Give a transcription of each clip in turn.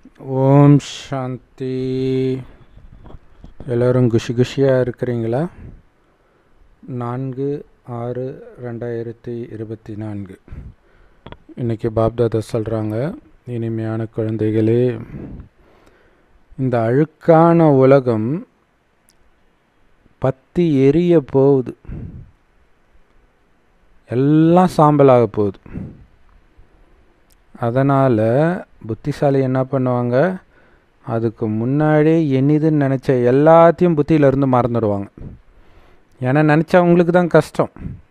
ஓம் சாந்தி. எல்லோரும் குஷியாக இருக்கிறீங்களா? 4/6/2024 இன்றைக்கி பாப்தாதா சொல்கிறாங்க, இனிமையான குழந்தைகளே, இந்த அழுக்கான உலகம் பற்றி எரிய போகுது, எல்லாம் சாம்பலாக போகுது. அதனால் புத்திசாலி என்ன பண்ணுவாங்க, அதுக்கு முன்னாடியே என்னதுன்னு நினச்ச எல்லாத்தையும் புத்தியிலேருந்து மறந்துடுவாங்க. ஏன்னா நினச்சவங்களுக்கு தான் கஷ்டம்.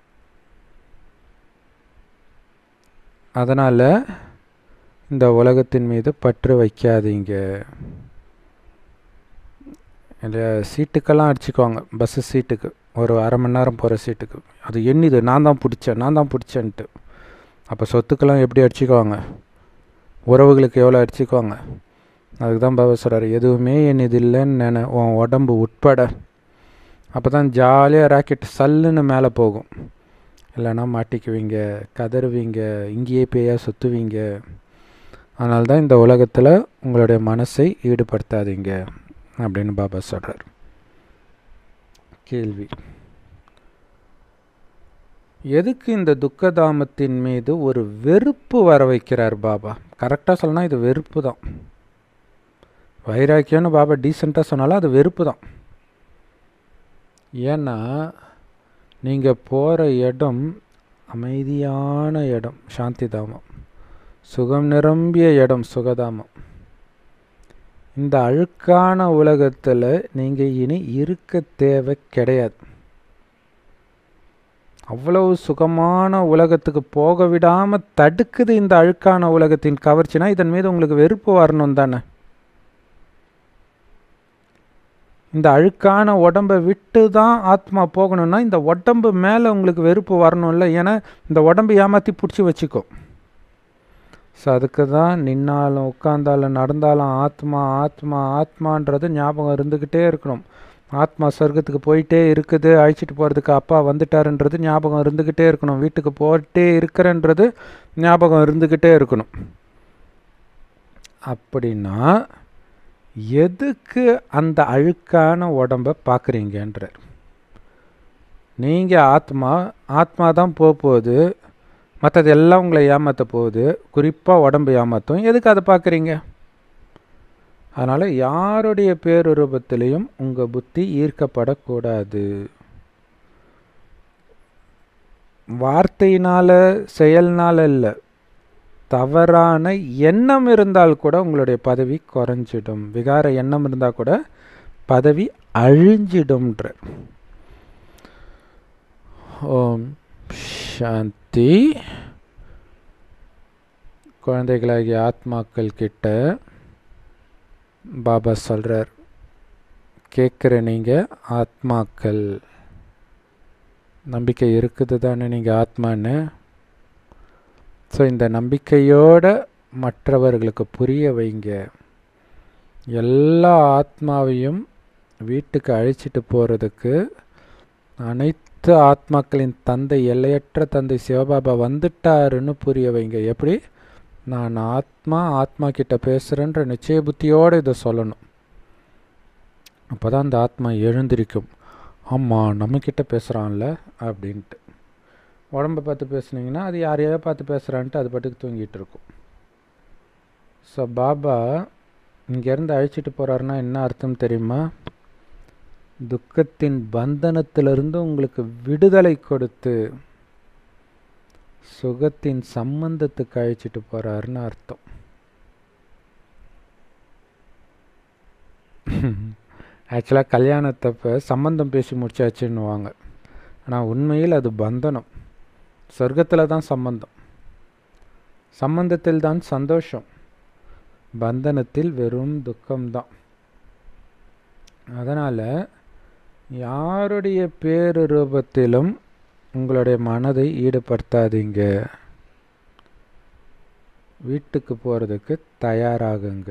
அதனால் இந்த உலகத்தின் மீது பற்று வைக்காதீங்க. இல்லை, சீட்டுக்கெல்லாம் அடிச்சுக்குவாங்க, பஸ்ஸு சீட்டுக்கு, ஒரு அரை மணி நேரம் போகிற சீட்டுக்கு. அது என்னது, நான் தான் பிடிச்சேன்ட்டு. அப்போ சொத்துக்கெல்லாம் எப்படி அடிச்சுக்குவாங்க, உறவுகளுக்கு எவ்வளோ அடிச்சுக்குவாங்க. அதுக்கு தான் பாபா சொல்கிறார், எதுவுமே என்னது இல்லைன்னு உன் உடம்பு உட்பட. அப்போ தான் ஜாலியாக ராக்கெட் சல்லுன்னு மேலே போகும். இல்லைன்னா மாட்டிக்குவீங்க, கதறுவீங்க, இங்கேயே பேயா சுற்றுவீங்க. அதனால தான் இந்த உலகத்தில் உங்களுடைய மனசை ஈடுபடுத்தாதீங்க அப்படின்னு பாபா சொல்கிறார். கேள்வி: எதுக்கு இந்த துக்கதாமத்தின் மீது ஒரு வெறுப்பு வர வைக்கிறார் பாபா? கரெக்டாக சொல்லணும், இது வெறுப்பு தான். வைராக்கியம்னு பாபா டீசெண்டாக சொன்னாலும் அது வெறுப்பு தான். ஏன்னா நீங்கள் போகிற இடம் அமைதியான இடம், சாந்தி தாமம், சுகம் நிரம்பிய இடம், சுகதாமம். இந்த அழுக்கான உலகத்தில் நீங்கள் இனி இருக்க தேவை கிடையாது. அவ்வளவு சுகமான உலகத்துக்கு போக விடாமல் தடுக்குது இந்த அழுக்கான உலகத்தின் கவர்ச்சினா, இதன் மீது உங்களுக்கு வெறுப்பு வரணும் தானே. இந்த அழுக்கான உடம்பை விட்டு தான் ஆத்மா போகணும்னா இந்த உடம்பு மேலே உங்களுக்கு வெறுப்பு வரணும்ல. ஏன்னா இந்த உடம்பு ஏமாற்றி பிடிச்சி வச்சுக்கும். ஸோ அதுக்கு தான் நின்னாலும் உட்கார்ந்தாலும் நடந்தாலும் ஆத்மா ஆத்மா ஆத்மான்றது ஞாபகம் இருந்துக்கிட்டே இருக்கணும். ஆத்மா சொர்க்கத்துக்கு போயிட்டே இருக்குது, அழைச்சிட்டு போகிறதுக்கு அப்பா வந்துட்டாருன்றது ஞாபகம் இருந்துக்கிட்டே இருக்கணும். வீட்டுக்கு போயிட்டே இருக்கிறன்றது ஞாபகம் இருந்துக்கிட்டே இருக்கணும். அப்படின்னா எதுக்கு அந்த அழுக்கான உடம்பை பார்க்குறீங்கன்றார். நீங்கள் ஆத்மா தான் போகுது, மற்றது எல்லாம் உங்களை ஏமாற்ற போகுது, குறிப்பாக உடம்பு ஏமாற்றும். எதுக்கு அதை பார்க்குறீங்க? அதனால் யாருடைய பேருரூபத்திலையும் உங்கள் புத்தி ஈர்க்கப்படக்கூடாது. வார்த்தையினால் செயல்னால் இல்லை, தவறான எண்ணம் இருந்தால் கூட உங்களுடைய பதவி குறைஞ்சிடும். விகார எண்ணம் இருந்தால் கூட பதவி அழிஞ்சிடும்ன்ற. ஓம் சாந்தி. குழந்தைகளாகிய ஆத்மாக்கள் கிட்ட பாபா சொல்கிறார், கேட்குற நீங்கள் ஆத்மாக்கள், நம்பிக்கை இருக்குது தானே நீங்கள் ஆத்மான்னு. ஸோ இந்த நம்பிக்கையோடு மற்றவர்களுக்கு புரிய வைங்க. எல்லா ஆத்மாவையும் வீட்டுக்கு அழைச்சிட்டு போகிறதுக்கு அனைத்து ஆத்மாக்களின் தந்தை, எல்லையற்ற தந்தை சிவபாபா வந்துட்டாருன்னு புரிய வைங்க. எப்படி? நான் ஆத்மா கிட்ட பேசுகிறேன்ற நிச்சய புத்தியோடு இதை சொல்லணும். அப்போ தான் அந்த ஆத்மா எழுந்திருக்கும். ஆமாம், நம்மக்கிட்ட பேசுகிறான்ல அப்படின்ட்டு. உடம்பை பார்த்து பேசுனீங்கன்னா அது யாரையோ பார்த்து பேசுகிறான்ட்டு அது பாட்டுக்கு தூங்கிட்டு இருக்கும். ஸோ பாபா இங்கேருந்து அழைச்சிட்டு போகிறாருன்னா என்ன அர்த்தம் தெரியுமா? துக்கத்தின் பந்தனத்திலிருந்து உங்களுக்கு விடுதலை கொடுத்து சுகத்தின் சம்பந்தத்துக்கு அழைச்சிட்டு போகிறாருன்னு அர்த்தம். ஆக்சுவலாக கல்யாணத்தப்போ சம்பந்தம் பேசி முடிச்சாச்சுன்னுவாங்க. ஆனால் உண்மையில் அது பந்தனம். சொர்க்கத்தில் தான் சம்பந்தம், சம்பந்தத்தில் தான் சந்தோஷம், பந்தனத்தில் வெறும் துக்கம்தான். அதனால் யாருடைய பேருரூபத்திலும் உங்களுடைய மனதை ஈடுபடுத்தாதீங்க. வீட்டுக்கு போகிறதுக்கு தயாராகுங்க.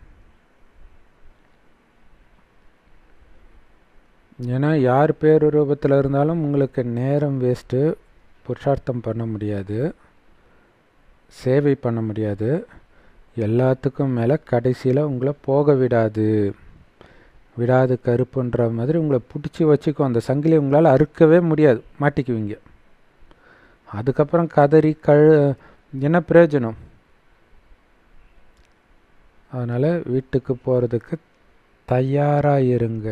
ஏன்னா யார் பேருரூபத்தில் இருந்தாலும் உங்களுக்கு நேரம் வேஸ்ட்டு, புருஷார்த்தம் பண்ண முடியாது, சேவை பண்ண முடியாது. எல்லாத்துக்கும் மேலே கடைசியில் உங்களை போக விடாது. விடாது கருப்புன்ற மாதிரி உங்களை பிடிச்சி வச்சுக்கும். அந்த சங்கிலி உங்களால் அறுக்கவே முடியாது, மாட்டிக்குவீங்க. அதுக்கப்புறம் கதறி என்ன பிரயோஜனம்? அதனால் வீட்டுக்கு போகிறதுக்கு தயாராக இருங்க,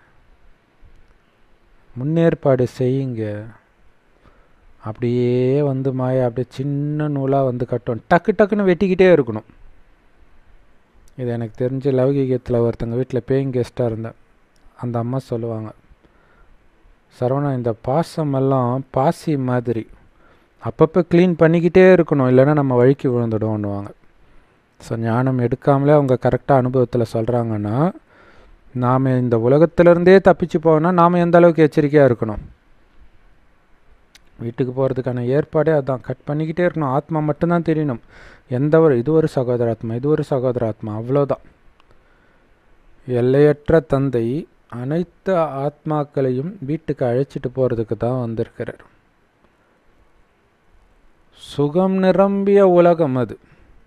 முன்னேற்பாடு செய்யுங்க. அப்படியே வந்து மாயா அப்படியே சின்ன நூலாக வந்து கட்டும், டக்கு டக்குன்னு வெட்டிக்கிட்டே இருக்கணும். இது எனக்கு தெரிஞ்ச லௌகிகத்தில் ஒருத்தங்க வீட்டில் பேயிங் கெஸ்ட்டாக இருந்தேன். அந்த அம்மா சொல்லுவாங்க, சரவணா இந்த பாசமெல்லாம் பாசி மாதிரி அப்பப்போ க்ளீன் பண்ணிக்கிட்டே இருக்கணும், இல்லைன்னா நம்ம வழுக்கி விழுந்துடுவோன்னுவாங்க. ஸோ ஞானம் எடுக்காமலே அவங்க கரெக்டாக அனுபவத்தில் சொல்கிறாங்கன்னா, நாம் இந்த உலகத்திலேருந்தே தப்பிச்சு போகணும்னா நாம் எந்த அளவுக்கு எச்சரிக்கையாக இருக்கணும். வீட்டுக்கு போகிறதுக்கான ஏற்பாடே அதுதான், கட் பண்ணிக்கிட்டே இருக்கணும். ஆத்மா மட்டும்தான் தெரியணும். இது ஒரு சகோதராத்மா, இது ஒரு சகோதராத்மா, அவ்வளோதான். எல்லையற்ற தந்தை அனைத்து ஆத்மாக்களையும் வீட்டுக்கு அழைச்சிட்டு போகிறதுக்கு தான் வந்திருக்கிறார். சுகம் நிரம்பிய உலகம் அது.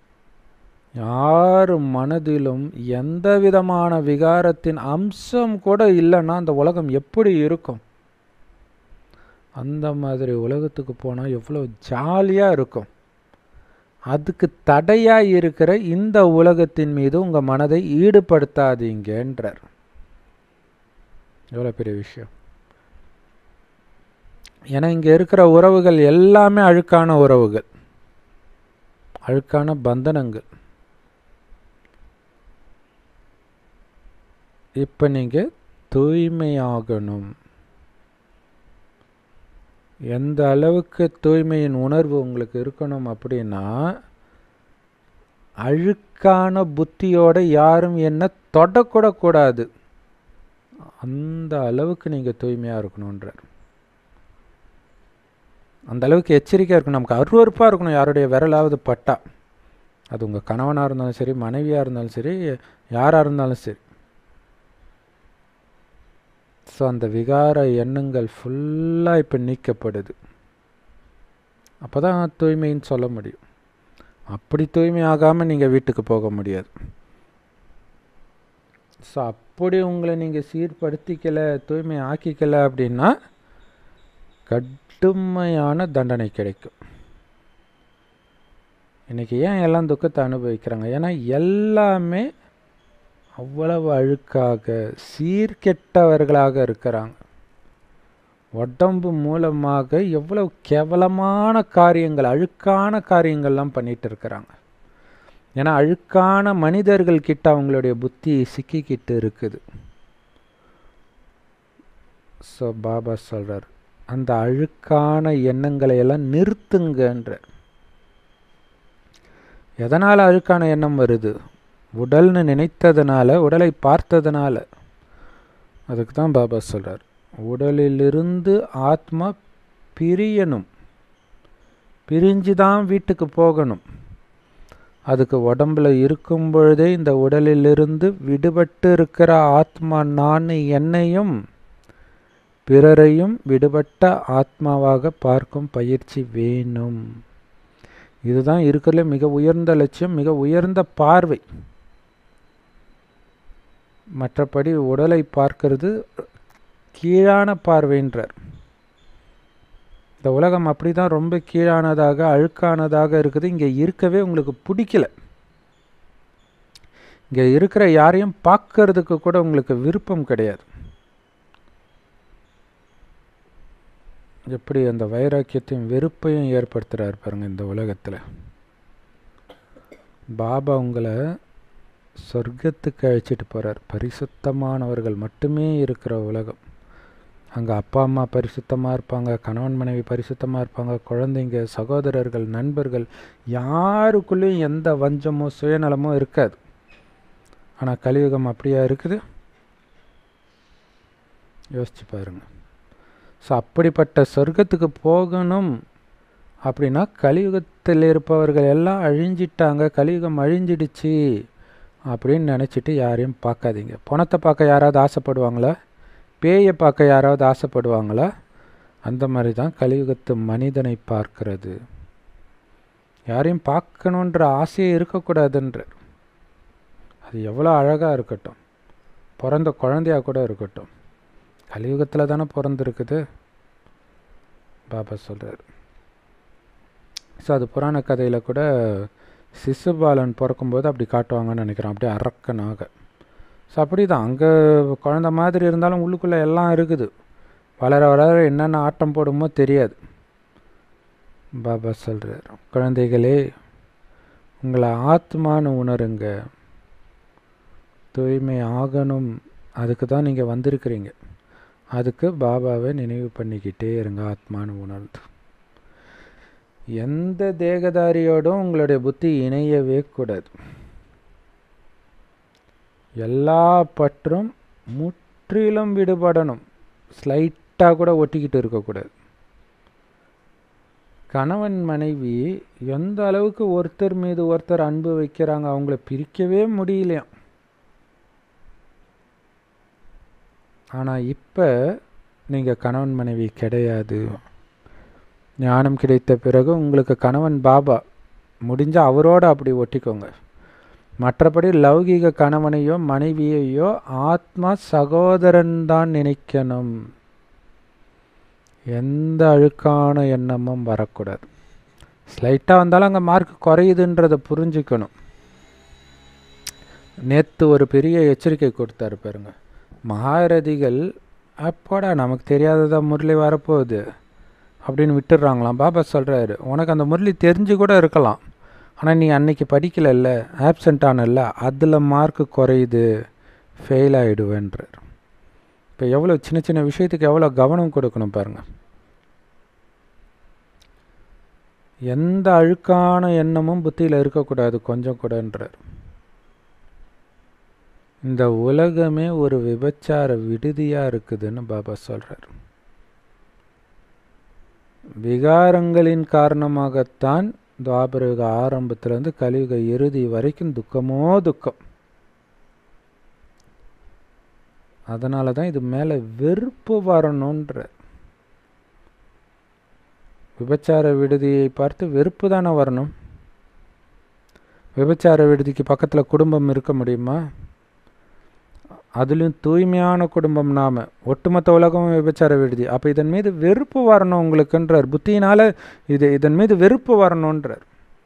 யார் மனதிலும் எந்த விதமான விகாரத்தின் அம்சம் கூட இல்லைன்னா அந்த உலகம் எப்படி இருக்கும்? அந்த மாதிரி உலகத்துக்கு போனால் எவ்வளோ ஜாலியாக இருக்கும். அதுக்கு தடையாக இருக்கிற இந்த உலகத்தின் மீது உங்கள் மனதை ஈடுபடுத்தாதீங்கன்றார். எவ்வளோ பெரிய விஷயம். ஏன்னா இங்கே இருக்கிற உறவுகள் எல்லாமே அழுக்கான உறவுகள், அழுக்கான பந்தனங்கள். இப்போ நீங்கள் தூய்மையாகணும். எந்த அளவுக்கு தூய்மையின் உணர்வு உங்களுக்கு இருக்கணும் அப்படின்னா, அழுக்கான புத்தியோடு யாரும் என்ன தொடக்கூடக்கூடாது, அந்த அளவுக்கு நீங்கள் தூய்மையாக இருக்கணுன்றார். அந்த அளவுக்கு எச்சரிக்கையாக இருக்கணும். நமக்கு அருவருப்பாக இருக்கணும் யாருடைய விரலாவது பட்டா. அது உங்கள் கணவனாக இருந்தாலும் சரி, மனைவியாக இருந்தாலும் சரி, யாராக இருந்தாலும் சரி. ஸோ அந்த விகார எண்ணங்கள் ஃபுல்லாக இப்போ நீக்கப்படுது. அப்போ தான் தூய்மைன்னு சொல்ல முடியும். அப்படி தூய்மை ஆகாமல் நீங்கள் வீட்டுக்கு போக முடியாது. ஸோ அப்படி உங்களை நீங்கள் சீர்படுத்திக்கலை, தூய்மை ஆக்கிக்கலை அப்படின்னா கடுமையான தண்டனை கிடைக்கும். இன்றைக்கி ஏன் எல்லாம் துக்கத்தை அனுபவிக்கிறாங்க? ஏன்னா எல்லாமே அவ்வளவு அழுக்காக சீர்கெட்டவர்களாக இருக்கிறாங்க. உடம்பு மூலமாக எவ்வளவு கேவலமான காரியங்கள், அழுக்கான காரியங்கள்லாம் பண்ணிட்டு இருக்கிறாங்க. ஏன்னா அழுக்கான மனிதர்கள் கிட்ட அவங்களுடைய புத்தி சிக்கிக்கிட்டு இருக்குது. ஸோ பாபா சொல்கிறார், அந்த அழுக்கான எண்ணங்களை எல்லாம் நிறுத்துங்கன்ற. எதனால் அழுக்கான எண்ணம் வருது? உடல்னு நினைத்ததுனால, உடலை பார்த்ததுனால. அதுக்கு தான் பாபா சொல்கிறார், உடலிலிருந்து ஆத்மா பிரியணும், பிரிஞ்சு தான் வீட்டுக்கு போகணும். அதுக்கு உடம்பில் இருக்கும் பொழுதே இந்த உடலிலிருந்து விடுபட்டு இருக்கிற ஆத்மா நான் என்னையும் பிறரையும் விடுபட்ட ஆத்மாவாக பார்க்கும் பயிற்சி வேணும். இதுதான் இருக்கிறதுல மிக உயர்ந்த லட்சியம், மிக உயர்ந்த பார்வை. மற்றபடி உடலை பார்க்கறது கீழான பார்வைன்றார். இந்த உலகம் அப்படி தான் ரொம்ப கீழானதாக அழுக்கானதாக இருக்குது. இங்கே இருக்கவே உங்களுக்கு பிடிக்கல. இங்கே இருக்கிற யாரையும் பார்க்கறதுக்கு கூட உங்களுக்கு விருப்பம் கிடையாது. எப்படி அந்த வைராக்கியத்தையும் வெறுப்பையும் ஏற்படுத்துகிறார் பாருங்க இந்த உலகத்தில். பாபா உங்களை சொர்க்கத்துக்கு அழைச்சிட்டு போகிறார். பரிசுத்தமானவர்கள் மட்டுமே இருக்கிற உலகம். அங்கே அப்பா அம்மா பரிசுத்தமாக இருப்பாங்க, கணவன் மனைவி பரிசுத்தமாக இருப்பாங்க, குழந்தைங்க, சகோதரர்கள், நண்பர்கள், யாருக்குள்ளேயும் எந்த வஞ்சமோ சுயநலமோ இருக்காது. ஆனால் கலியுகம் அப்படியா இருக்குது? யோசிச்சு பாருங்க. ஸோ அப்படிப்பட்ட சொர்க்கத்துக்கு போகணும் அப்படின்னா கலியுகத்தில் இருப்பவர்கள் எல்லாம் அழிஞ்சிட்டாங்க, கலியுகம் அழிஞ்சிடுச்சு அப்படின்னு நினச்சிட்டு யாரையும் பார்க்காதீங்க. பணத்தை பார்க்க யாராவது ஆசைப்படுவாங்களா? பேயை பார்க்க யாராவது ஆசைப்படுவாங்களா? அந்த மாதிரி தான் கலியுகத்து மனிதனை பார்க்கிறது. யாரையும் பார்க்கணுன்ற ஆசையே இருக்கக்கூடாதுன்றார். அது எவ்வளோ அழகாக இருக்கட்டும், பிறந்த குழந்தையாக கூட இருக்கட்டும், கலியுகத்தில் தானே பிறந்திருக்குது பாபா சொல்கிறார். ஸோ அது புராண கதையில் கூட சிசுபாலன் பிறக்கும்போது அப்படி காட்டுவாங்கன்னு நினைக்கிறேன், அப்படியே அரக்கனாக. ஸோ அப்படி தான் அங்கே குழந்த மாதிரி இருந்தாலும் உள்ளுக்குள்ளே எல்லாம் இருக்குது. வளர வளர என்னென்ன ஆட்டம் போடுமோ தெரியாது. பாபா சொல்கிறார், குழந்தைகளே உங்களை ஆத்மானு உணருங்க, தூய்மை ஆகணும், அதுக்கு தான் நீங்கள் வந்திருக்கிறீங்க. அதுக்கு பாபாவை நினைவு பண்ணிக்கிட்டே இருங்க, ஆத்மானு உணர்ந்து. எந்த தேகதாரியோடும் உங்களுடைய புத்தி இணையவே கூடாது. எல்லா பற்றும் முற்றிலும் விடுபடணும், ஸ்லைட்டாக கூட ஒட்டிக்கிட்டு இருக்கக்கூடாது. கணவன் மனைவி எந்த அளவுக்கு ஒருத்தர் மீது ஒருத்தர் அன்பு வைக்கிறாங்க, அவங்கள பிரிக்கவே முடியலையாம். ஆனால் இப்போ நீங்கள் கணவன் மனைவி கிடையாது. ஞானம் கிடைத்த பிறகு உங்களுக்கு கணவன் பாபா, முடிஞ்சால் அவரோடு அப்படி ஒட்டிக்கோங்க. மற்றபடி லௌகீக கணவனையோ மனைவியையோ ஆத்மா சகோதரன் தான் நினைக்கணும். எந்த அழுக்கான எண்ணமும் வரக்கூடாது. ஸ்லைட்டாக வந்தாலும் அங்கே மார்க் குறையுதுன்றதை புரிஞ்சுக்கணும். நேற்று ஒரு பெரிய எச்சரிக்கை கொடுத்தாரு பாருங்க. மகாரதிகள் அப்போடா நமக்கு தெரியாததா முரளி வரப்போகுது அப்படின்னு விட்டுடுறாங்களாம். பாபா சொல்கிறாரு, உனக்கு அந்த முரளி தெரிஞ்சு கூட இருக்கலாம், ஆனால் நீ அன்னைக்கு படிக்கலைல்ல, ஆப்சண்ட் ஆனல்ல, அதில் மார்க்கு குறையுது, ஃபெயில் ஆகிடுவேன்றார். இப்போ எவ்வளோ சின்ன சின்ன விஷயத்துக்கு எவ்வளோ கவனம் கொடுக்கணும் பாருங்கள். எந்த அழுக்கான எண்ணமும் புத்தியில் இருக்கக்கூடாது கொஞ்சம் கூடன்றார். இந்த உலகமே ஒரு விபச்சார விடுதியாக இருக்குதுன்னு பாபா சொல்கிறார். விகாரங்களின் காரணமாகத்தான் துவாபரயுக ஆரம்பத்திலேருந்து கலியுக இறுதி வரைக்கும் துக்கமோ துக்கம். அதனால தான் இது மேலே வெறுப்பு வரணுன்ற. விபச்சார விடுதியை பார்த்து வெறுப்பு தானே வரணும். விபச்சார விடுதிக்கு பக்கத்தில் குடும்பம் இருக்க முடியுமா? அதுலேயும் தூய்மையான குடும்பம் நாம், ஒட்டுமொத்த உலகமும் விபச்சார விடுதி. அப்போ இதன் மீது வெறுப்பு வரணும் உங்களுக்குன்றார். புத்தியினால் இதன் மீது வெறுப்பு வரணுன்றார்.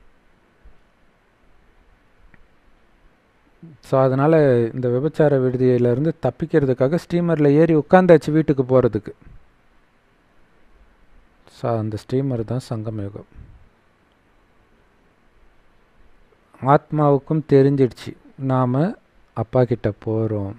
ஸோ அதனால் இந்த விபச்சார விடுதியிலேருந்து தப்பிக்கிறதுக்காக ஸ்டீமரில் ஏறி உட்காந்தாச்சு வீட்டுக்கு போகிறதுக்கு. ஸோ அந்த ஸ்டீமர் தான் சங்கமயுகம். ஆத்மாவுக்கும் தெரிஞ்சிடுச்சு நாம் அப்பா கிட்ட போகிறோம்.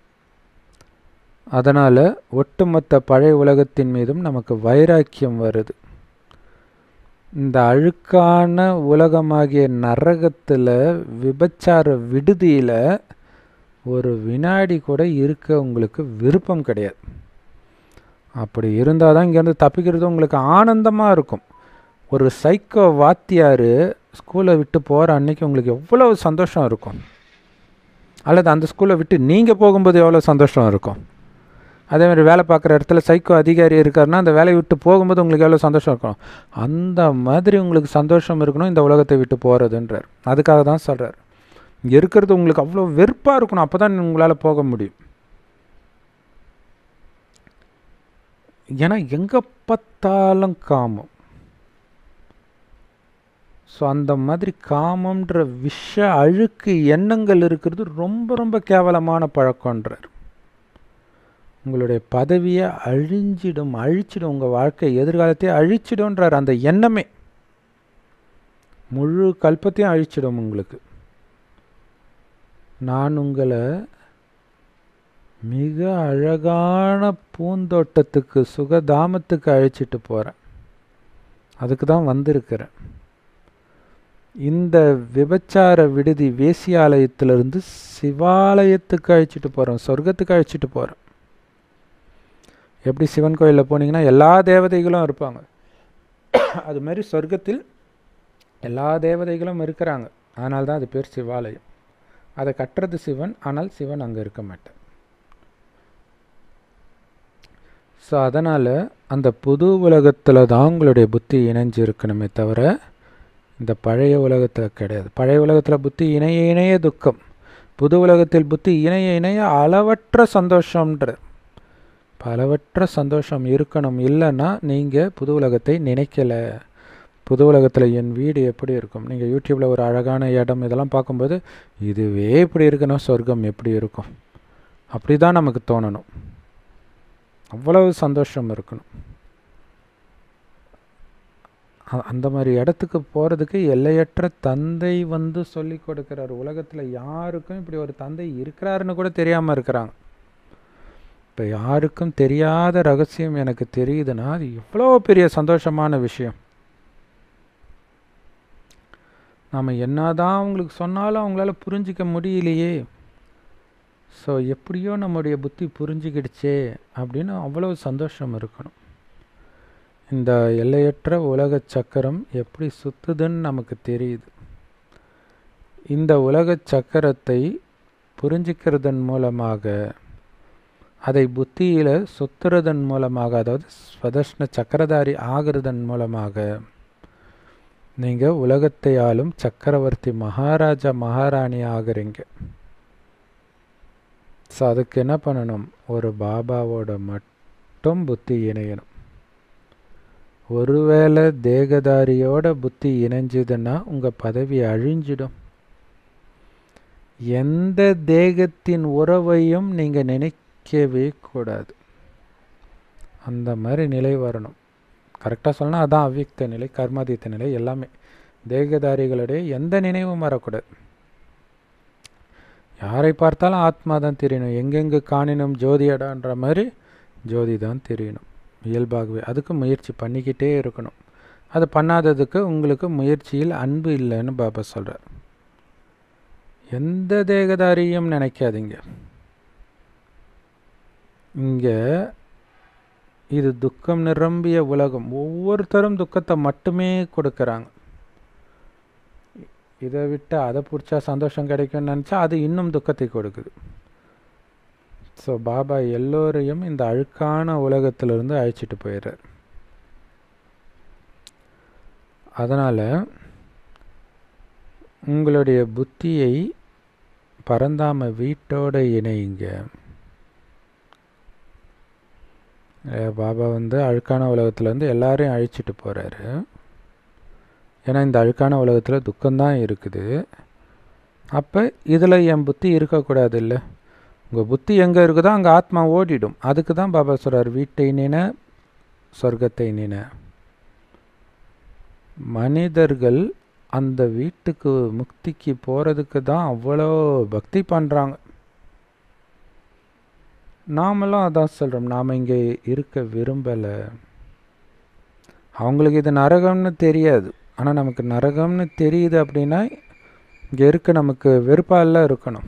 அதனால் ஒட்டுமொத்த பழைய உலகத்தின் மீதும் நமக்கு வைராக்கியம் வருது. இந்த அழுக்கான உலகமாகிய நரகத்தில், விபச்சார விடுதியில் ஒரு வினாடி கூட இருக்க உங்களுக்கு விருப்பம் கிடையாது. அப்படி இருந்தால் தான் இங்கேருந்து தப்பிக்கிறது உங்களுக்கு ஆனந்தமாக இருக்கும். ஒரு சைக்கோ வாத்தியார் ஸ்கூலை விட்டு போகிற அன்னைக்கு உங்களுக்கு எவ்வளோ சந்தோஷம் இருக்கும், அல்லது அந்த ஸ்கூலை விட்டு நீங்கள் போகும்போது எவ்வளோ சந்தோஷம் இருக்கும். அதேமாதிரி வேலை பார்க்குற இடத்துல சைக்கோ அதிகாரி இருக்காருன்னா அந்த வேலையை விட்டு போகும்போது உங்களுக்கு எவ்வளோ சந்தோஷம் இருக்கும். அந்த மாதிரி உங்களுக்கு சந்தோஷம் இருக்கணும் இந்த உலகத்தை விட்டு போகிறதுன்றார். அதுக்காக தான் சொல்கிறார், இங்கே இருக்கிறது உங்களுக்கு அவ்வளோ வெறுப்பாக இருக்கணும், அப்போ தான் உங்களால் போக முடியும். ஏன்னா எங்கே பார்த்தாலும் காமம். ஸோ அந்த மாதிரி காமன்ற விஷ அழுக்கு எண்ணங்கள் இருக்கிறது ரொம்ப ரொம்ப கேவலமான பழக்கன்றார். உங்களுடைய பதவியை அழிச்சிடும், உங்கள் வாழ்க்கை எதிர்காலத்தையே அழிச்சிடும்ன்றார். அந்த எண்ணமே முழு கல்பத்தையும் அழிச்சிடும் உங்களுக்கு. நான் உங்களை மிக அழகான பூந்தோட்டத்துக்கு, சுகதாமத்துக்கு அழைச்சிட்டு போகிறேன், அதுக்கு தான் வந்திருக்கிறேன். இந்த விபச்சார விடுதி வேசியாலயத்திலிருந்து சிவாலயத்துக்கு அழைச்சிட்டு போகிறேன், சொர்க்கத்துக்கு அழைச்சிட்டு போகிறேன். எப்படி சிவன் கோயிலில் போனீங்கன்னா எல்லா தேவதைகளும் இருப்பாங்க, அது மாதிரி சொர்க்கத்தில் எல்லா தேவதைகளும் இருக்கிறாங்க. அதனால தான் அது பேர் சிவாலயம். அதை கட்டுறது சிவன், ஆனால் சிவன் அங்கே இருக்க மாட்டார். ஸோ அதனால் அந்த புது உலகத்தில் தான் உங்களுடைய புத்தி இணைஞ்சு இருக்கணுமே தவிர இந்த பழைய உலகத்தில் கிடையாது. பழைய உலகத்தில் புத்தி இணைய இணைய துக்கம், புது உலகத்தில் புத்தி இணைய இணைய அளவற்ற சந்தோஷம்ன்ற. அளவற்ற சந்தோஷம் இருக்கணும். இல்லைன்னா நீங்கள் புது உலகத்தை நினைக்கலை. புது உலகத்தில் என் வீடு எப்படி இருக்கும், நீங்கள் யூடியூப்பில் ஒரு அழகான இடம் இதெல்லாம் பார்க்கும்போது இதுவே இப்படி இருக்கணும், சொர்க்கம் எப்படி இருக்கும், அப்படி தான் நமக்கு தோணணும். அவ்வளவு சந்தோஷம் இருக்கணும். அந்த மாதிரி இடத்துக்கு போகிறதுக்கு எல்லையற்ற தந்தை சொல்லி கொடுக்குறார். உலகத்தில் யாருக்கும் இப்படி ஒரு தந்தை இருக்கிறாருன்னு கூட தெரியாமல் இருக்கிறாங்க. இப்போ யாருக்கும் தெரியாத ரகசியம் எனக்கு தெரியுதுன்னா அது எவ்வளோ பெரிய சந்தோஷமான விஷயம். நாம் என்னதான் அவங்களுக்கு சொன்னாலும் அவங்களால புரிஞ்சிக்க முடியலையே. ஸோ எப்படியோ நம்முடைய புத்தி புரிஞ்சிக்கிடுச்சே அப்படின்னு அவ்வளோ சந்தோஷம் இருக்கணும். இந்த எல்லையற்ற உலக சக்கரம் எப்படி சுற்றுதுன்னு நமக்கு தெரியுது. இந்த உலக சக்கரத்தை புரிஞ்சிக்கிறதன் மூலமாக, அதை புத்தியில் சுற்றுறதன் மூலமாக, அதாவது ஸ்வதர்ஷ்ண சக்கரதாரி ஆகிறதன் மூலமாக நீங்கள் உலகத்தை ஆளும் சக்கரவர்த்தி மகாராஜா மகாராணி ஆகிறீங்க. ஸோ அதுக்கு என்ன பண்ணணும், ஒரு பாபாவோட மட்டும் புத்தி இணையணும். ஒருவேளை தேகதாரியோட புத்தி இணைஞ்சதுன்னா உங்கள் பதவி அழிஞ்சிடும். எந்த தேகத்தின் உறவையும் நீங்கள் நினைக்கவே கூடாது. அந்த மாதிரி நிலை வரணும். கரெக்டாக சொல்லணும், அதான் அவ்வியக்த நிலை, கர்மாதீத்த நிலை. எல்லாமே தேகதாரிகளுடைய எந்த நினைவும் வரக்கூடாது. யாரை பார்த்தாலும் ஆத்மா தான் தெரியணும். எங்கெங்கு காணினும் ஜோதியடான்ற மாதிரி ஜோதி தான் தெரியணும் இயல்பாகவே. அதுக்கு முயற்சி பண்ணிக்கிட்டே இருக்கணும். அது பண்ணாததுக்கு உங்களுக்கு முயற்சியில் அன்பு இல்லைன்னு பாபா சொல்கிறார். எந்த தேகதாரியும் நினைக்காதீங்க. இங்கே இது துக்கம் நிரம்பிய உலகம். ஒவ்வொருத்தரும் துக்கத்தை மட்டுமே கொடுக்குறாங்க. இதை விட்டு அதை பிடிச்சா சந்தோஷம் கிடைக்கும்னு நினச்சா அது இன்னும் துக்கத்தை கொடுக்குது. ஸோ பாபா எல்லோரையும் இந்த அழுக்கான உலகத்திலிருந்து அழைச்சிட்டு போயிடுறார். அதனால் உங்களுடைய புத்தியை பரந்தாம வீட்டோடு இணையுங்க. பாபா அழுக்கான உலகத்துலேருந்து எல்லாரையும் அழிச்சிட்டு போகிறாரு. ஏன்னா இந்த அழுக்கான உலகத்தில் துக்கம்தான் இருக்குது. அப்போ இதில் என் புத்தி இருக்கக்கூடாது. இல்லை, உங்கள் புத்தி எங்கே இருக்குதோ அங்கே ஆத்மா ஓடிடும். அதுக்கு தான் பாபா சொல்கிறார், வீட்டை நின சொர்க்கத்தை நின. மனிதர்கள் அந்த வீட்டுக்கு முக்திக்கு போகிறதுக்கு தான் அவ்வளோ பக்தி பண்ணுறாங்க. நாமெல்லாம் அதான் சொல்கிறோம், நாம் இங்கே இருக்க விரும்பலை. அவங்களுக்கு இது நரகம்னு தெரியாது. ஆனால் நமக்கு நரகம்னு தெரியுது. அப்படின்னா இங்கே இருக்க நமக்கு வெறுப்பாலாம் இருக்கணும்.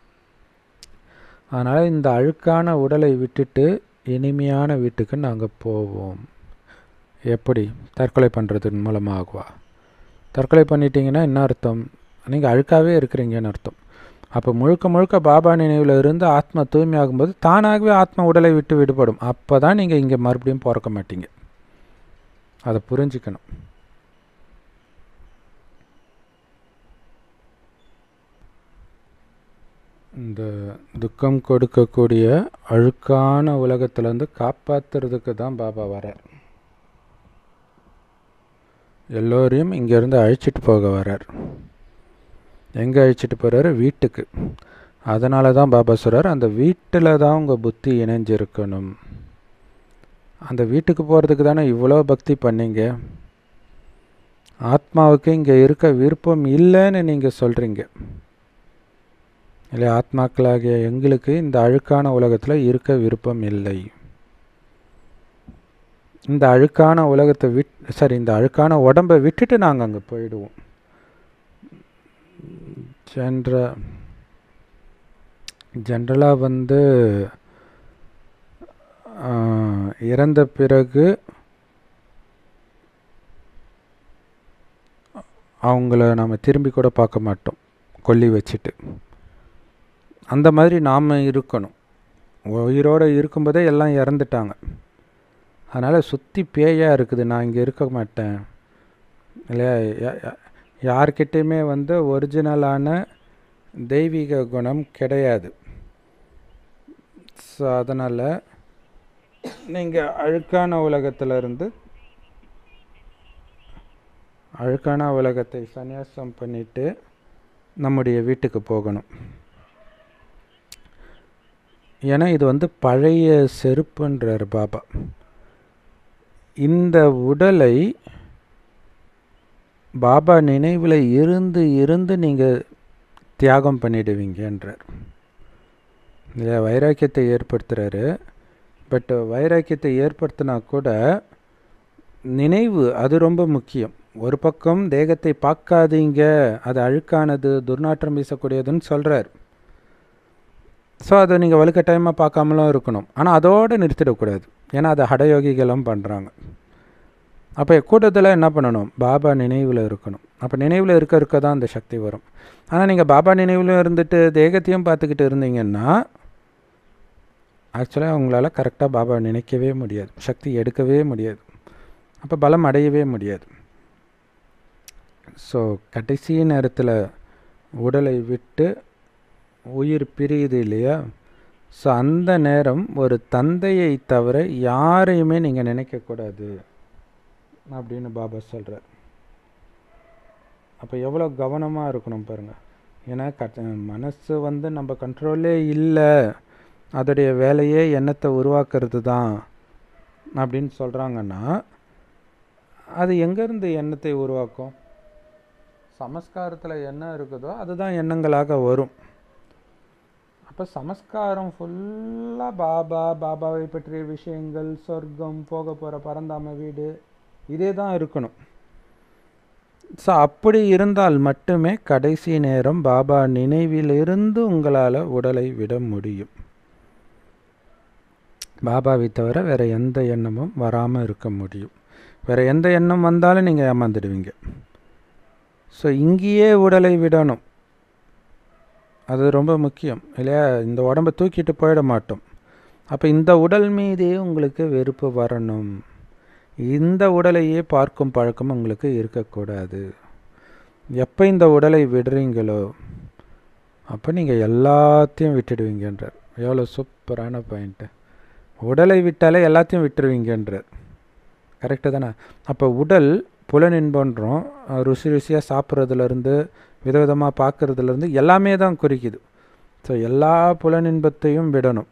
அதனால் இந்த அழுக்கான உடலை விட்டுட்டு இனிமையான வீட்டுக்கு நாங்கள் போவோம். எப்படி? தற்கொலை பண்ணுறதன் மூலமாகவா? தற்கொலை பண்ணிட்டீங்கன்னா என்ன அர்த்தம்? நீங்கள் அழுக்காகவே இருக்கிறீங்கன்னு அர்த்தம். அப்போ முழுக்க முழுக்க பாபா நினைவில் இருந்து ஆத்மா தூய்மையாகும்போது தானாகவே ஆத்மா உடலை விட்டு விடுபடும். அப்போ தான் நீங்கள் இங்கே மறுபடியும் பிறக்க மாட்டீங்க. அதை புரிஞ்சுக்கணும். இந்த துக்கம் கொடுக்கக்கூடிய அழுக்கான உலகத்திலேருந்து காப்பாற்றுறதுக்கு தான் பாபா வரார். எல்லோரையும் இங்கேருந்து அழைச்சிட்டு போக வரார். எங்கே அழைச்சிட்டு போகிறாரு? வீட்டுக்கு. அதனால தான் பாபா சொல்கிறார், அந்த வீட்டில் தான் உங்கள் புத்தி இணைஞ்சிருக்கணும். அந்த வீட்டுக்கு போகிறதுக்கு தானே இவ்வளோ பக்தி பண்ணீங்க. ஆத்மாவுக்கு இங்கே இருக்க விருப்பம் இல்லைன்னு நீங்கள் சொல்கிறீங்க இல்லையா? ஆத்மாக்களாகிய எங்களுக்கு இந்த அழுக்கான உலகத்தில் இருக்க விருப்பம் இல்லை. இந்த அழுக்கான உலகத்தை இந்த அழுக்கான உடம்பை விட்டுட்டு நாங்கள் அங்கே போயிடுவோம். ஜென்ரலாக இறந்த பிறகு அவங்கள நாம் திரும்பி கூட பார்க்க மாட்டோம், கொல்லி வச்சுட்டு. அந்த மாதிரி நாம் இருக்கணும். உயிரோடு இருக்கும்போதே எல்லாம் இறந்துட்டாங்க. அதனால் சுற்றி பேயாக இருக்குது, நான் இங்கே இருக்க மாட்டேன் இல்லையா? யார்கிட்டையுமே ஒரிஜினலான தெய்வீக குணம் கிடையாது. ஸோ அதனால் நீங்கள் அழுக்கான உலகத்தை சந்நியாசம் பண்ணிவிட்டு நம்முடைய வீட்டுக்கு போகணும். ஏன்னா இது பழைய செருப்புன்றார் பாபா. இந்த உடலை பாபா நினைவில் இருந்து இருந்து நீங்கள் தியாகம் பண்ணிடுவீங்கன்றார். இல்லையா? வைராக்கியத்தை ஏற்படுத்துகிறாரு. பட் வைராக்கியத்தை ஏற்படுத்தினா கூட நினைவு அது ரொம்ப முக்கியம். ஒரு பக்கம் தேகத்தை பார்க்காதீங்க, அது அழுக்கானது, துர்நாற்றம் வீசக்கூடியதுன்னு சொல்கிறார். ஸோ அதை நீங்கள் வலுக்கட்டாயமாக பார்க்காமலும் இருக்கணும். ஆனால் அதோடு நிறுத்திடக்கூடாது. ஏன்னா அதை ஹடயோகிகளும் பண்ணுறாங்க. அப்போ கூட்டத்தில் என்ன பண்ணணும்? பாபா நினைவில் இருக்கணும். அப்போ நினைவில் இருக்க தான் அந்த சக்தி வரும். ஆனால் நீங்கள் பாபா நினைவில் இருந்துட்டு தேகத்தையும் பார்த்துக்கிட்டு இருந்தீங்கன்னா ஆக்சுவலாக உங்களால் கரெக்டாக பாபா நினைக்கவே முடியாது, சக்தி எடுக்கவே முடியாது, அப்போ பலம் அடையவே முடியாது. ஸோ கடைசி நேரத்தில் உடலை விட்டு உயிர் பிரியுது இல்லையா? ஸோ அந்த நேரம் ஒரு தந்தையை தவிர யாரையுமே நீங்கள் நினைக்கக்கூடாது அப்படின்னு பாபா சொல்கிறார். அப்போ எவ்வளோ கவனமாக இருக்கணும் பாருங்கள். ஏன்னா மனசு நம்ம கண்ட்ரோலே இல்லை, அதோடைய வேலையே எண்ணத்தை உருவாக்குறது தான் அப்படின்னு சொல்கிறாங்கன்னா அது எங்கேருந்து எண்ணத்தை உருவாக்கும்? சமஸ்காரத்தில் என்ன இருக்குதோ அதுதான் எண்ணங்களாக வரும். அப்போ சமஸ்காரம் ஃபுல்லாக பாபாவை பற்றிய விஷயங்கள், சொர்க்கம், போக போகிற பரந்தாம வீடு, இதே தான் இருக்கணும். ஸோ அப்படி இருந்தால் மட்டுமே கடைசி நேரம் பாபா நினைவிலிருந்து உங்களால் உடலை விட முடியும். பாபாவை தவிர வேறு எந்த எண்ணமும் வராமல் இருக்க முடியும். வேறு எந்த எண்ணம் வந்தாலும் நீங்கள் ஏமாந்துடுவீங்க. ஸோ இங்கேயே உடலை விடணும், அது ரொம்ப முக்கியம் இல்லையா? இந்த உடம்பை தூக்கிட்டு போயிட மாட்டோம். அப்போ இந்த உடல் மீதே உங்களுக்கு வெறுப்பு வரணும். இந்த உடலையே பார்க்கும் பழக்கம் உங்களுக்கு இருக்கக்கூடாது. எப்போ இந்த உடலை விடுறீங்களோ அப்போ நீங்கள் எல்லாத்தையும் விட்டுடுவீங்கன்றார். எவ்வளோ சூப்பரான பாயிண்ட்டு. உடலை விட்டாலே எல்லாத்தையும் விட்டுருவீங்கன்றார். கரெக்டு தானே? அப்போ உடல் புலனின்பன்றோம், ருசியாக சாப்பிட்றதுலேருந்து விதவிதமாக பார்க்குறதுலேருந்து எல்லாமே தான் குறிக்குது. ஸோ எல்லா புலனின்பத்தையும் விடணும்.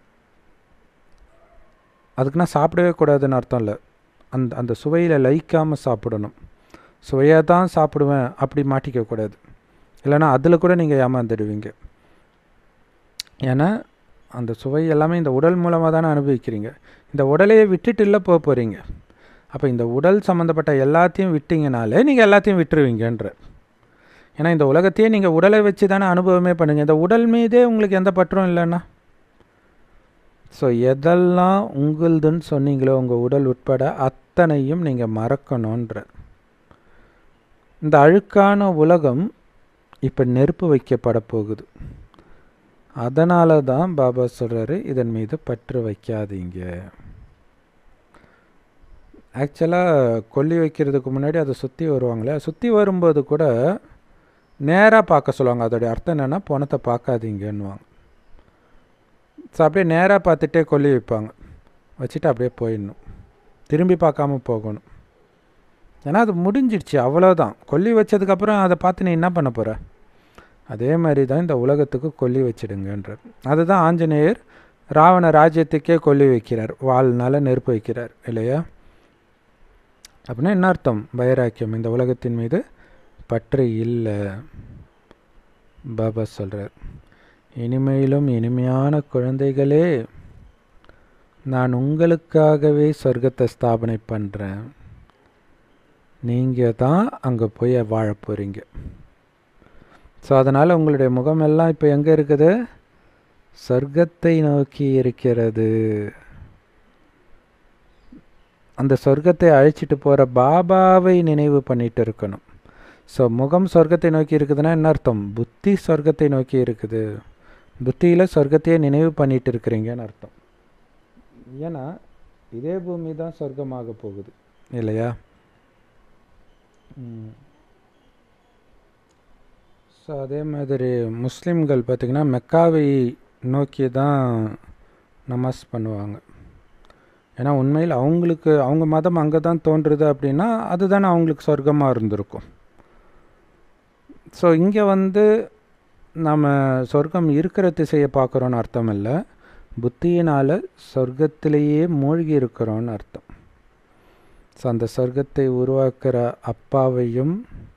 அதுக்குன்னா சாப்பிடவே கூடாதுன்னு அர்த்தம் இல்லை. அந்த சுவையில் லயிக்காமல் சாப்பிடணும். சுவையாக தான் சாப்பிடுவேன் அப்படி மாட்டிக்கக்கூடாது. இல்லைனா அதில் கூட நீங்கள் ஏமாந்துடுவீங்க. ஏன்னா அந்த சுவை எல்லாமே இந்த உடல் மூலமாக தானே அனுபவிக்கிறீங்க. இந்த உடலையே விட்டுட்டு இல்லை போக போகிறீங்க. அப்போ இந்த உடல் சம்மந்தப்பட்ட எல்லாத்தையும் விட்டீங்கனாலே நீங்கள் எல்லாத்தையும் விட்டுருவீங்கன்ற. ஏன்னா இந்த உலகத்தையே நீங்கள் உடலை வச்சு தானே அனுபவமே பண்ணுங்க. இந்த உடல் மீதே உங்களுக்கு எந்த பற்றும் இல்லைன்னா. ஸோ எதெல்லாம் உங்களுதுன்னு சொன்னீங்களோ உங்கள் உடல் உட்பட அத்தனையும் நீங்கள் மறக்கணுன்ற. இந்த அழுக்கான உலகம் இப்போ நெருப்பு வைக்கப்பட போகுது. அதனால தான் பாபா சொல்கிறாரு, இதன் மீது பற்று வைக்காதீங்க. ஆக்சுவலாக கொல்லி வைக்கிறதுக்கு முன்னாடி அதை சுற்றி வருவாங்களே, சுற்றி வரும்போது கூட நேராக பார்க்க சொல்லுவாங்க. அதோடைய அர்த்தம் என்னென்னா பணத்தை பார்க்காதீங்கன்னுவாங்க. ஸோ அப்படியே நேராக பார்த்துட்டே கொல்லி வைப்பாங்க, வச்சுட்டு அப்படியே போயிடணும், திரும்பி பார்க்காம போகணும். ஏன்னா அது முடிஞ்சிடுச்சு, அவ்வளோதான். கொல்லி வச்சதுக்கப்புறம் அதை பார்த்து நீ என்ன பண்ண போகிற? அதே மாதிரி தான் இந்த உலகத்துக்கு கொல்லி வச்சிடுங்கன்றார். அதுதான் ஆஞ்சநேயர் ராவண ராஜ்யத்துக்கே கொல்லி வைக்கிறார், வாள்னால நெருப்பு வைக்கிறார் இல்லையா? அப்படின்னா என்ன அர்த்தம்? வைராக்கியம், இந்த உலகத்தின் மீது பற்று இல்லை. பாபா சொல்கிறார், இனிமையிலும் இனிமையான குழந்தைகளே, நான் உங்களுக்காகவே சொர்க்கத்தை ஸ்தாபனை பண்ணுறேன். நீங்கள் தான் அங்கே போய் வாழ போகிறீங்க. ஸோ அதனால் உங்களுடைய முகமெல்லாம் இப்போ எங்கே இருக்குது? சொர்க்கத்தை நோக்கி இருக்கிறது. அந்த சொர்க்கத்தை அழைச்சிட்டு போகிற பாபாவை நினைவு பண்ணிட்டு இருக்கணும். ஸோ முகம் சொர்க்கத்தை நோக்கி இருக்குதுன்னா என்ன அர்த்தம்? புத்தி சொர்க்கத்தை நோக்கி இருக்குது. புத்தியில் சொர்க்கத்தையே நினைவு பண்ணிட்டு இருக்கிறீங்கன்னு அர்த்தம். ஏன்னா இதே பூமி தான் சொர்க்கமாக போகுது இல்லையா? ஸோ அதே மாதிரி முஸ்லீம்கள் பார்த்திங்கன்னா மெக்காவை நோக்கி தான் நமாஸ் பண்ணுவாங்க. ஏன்னா உண்மையில் அவங்களுக்கு அவங்க மதம் அங்கே தான் தோன்றுது அப்படின்னா அதுதானே அவங்களுக்கு சொர்க்கமாக இருந்திருக்கும். ஸோ இங்கே நம்ம சொர்க்கம் இருக்கிற திசையை பார்க்குறோன்னு அர்த்தம் இல்லை, புத்தியினால் சொர்க்கத்திலேயே மூழ்கி இருக்கிறோன்னு அர்த்தம். ஸோ அந்த சொர்க்கத்தை உருவாக்குற அப்பாவையும்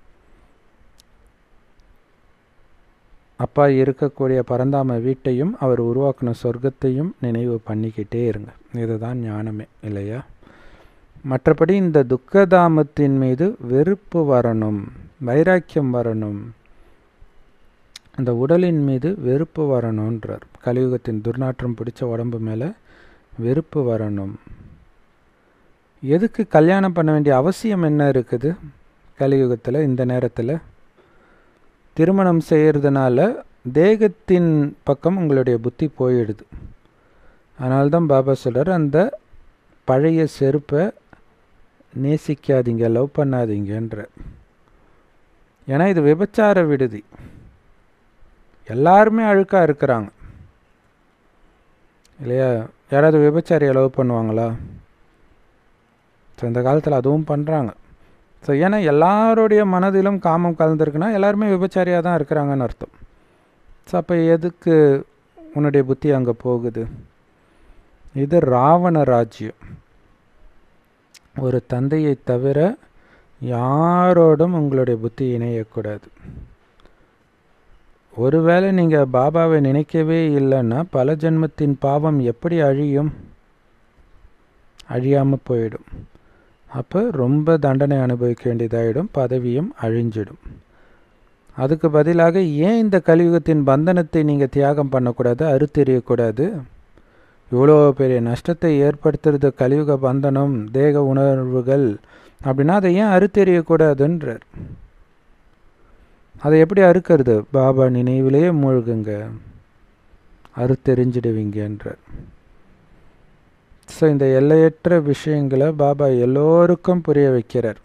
அப்பா இருக்கக்கூடிய பரந்தாம வீட்டையும் அவர் உருவாக்கின சொர்க்கத்தையும் நினைவு பண்ணிக்கிட்டே இருங்க. இதுதான் ஞானமே இல்லையா? மற்றபடி இந்த துக்கதாமத்தின் மீது வெறுப்பு வரணும், வைராக்கியம் வரணும், இந்த உடலின் மீது வெறுப்பு வரணுன்றார். கலியுகத்தின் துர்நாற்றம் பிடிச்ச உடம்பு மேலே வெறுப்பு வரணும். எதுக்கு கல்யாணம் பண்ண வேண்டிய அவசியம் என்ன இருக்குது கலியுகத்தில்? இந்த நேரத்தில் திருமணம் செய்கிறதுனால தேகத்தின் பக்கம் உங்களுடைய புத்தி போயிடுது. அதனால்தான் பாபா சொல்கிறார், அந்த பழைய செருப்பை நேசிக்காதீங்க, லவ் பண்ணாதீங்கன்ற. ஏன்னா இது விபச்சார விடுதி, எல்லாருமே அழுக்காக இருக்கிறாங்க இல்லையா? யாராவது விபச்சாரியை லவ் பண்ணுவாங்களா? ஸோ இந்த காலத்தில் அதுவும் பண்ணுறாங்க. ஸோ ஏன்னா எல்லாருடைய மனதிலும் காமம் கலந்துருக்குன்னா எல்லாருமே விபச்சாரியாக தான் இருக்கிறாங்கன்னு அர்த்தம். ஸோ அப்போ எதுக்கு உன்னுடைய புத்தி அங்கே போகுது? இது ராவண ராஜ்யம். ஒரு தந்தையை தவிர யாரோடும் உங்களுடைய புத்தி இணையக்கூடாது. ஒருவேளை நீங்கள் பாபாவை நினைக்கவே இல்லைன்னா பல ஜென்மத்தின் பாவம் எப்படி அழியும்? அழியாமல் போயிடும். அப்போ ரொம்ப தண்டனை அனுபவிக்க வேண்டியதாகிடும், பதவியும் அழிஞ்சிடும். அதுக்கு பதிலாக ஏன் இந்த கலியுகத்தின் பந்தனத்தை நீங்கள் தியாகம் பண்ணக்கூடாது, அறுத்தெறியக்கூடாது? இவ்வளோ பெரிய நஷ்டத்தை ஏற்படுத்துறது கலியுக பந்தனம், தேக உணர்வுகள் அப்படின்னா அதை ஏன் அறுத்தெறியக்கூடாதுன்றார். அதை எப்படி அறுக்கிறது? பாபா நினைவிலேயே மூழ்குங்க, அறுத்தெறிஞ்சிடுவீங்கன்றார். ஸோ இந்த எல்லையற்ற விஷயங்களை பாபா எல்லோருக்கும் புரிய வைக்கிறார்.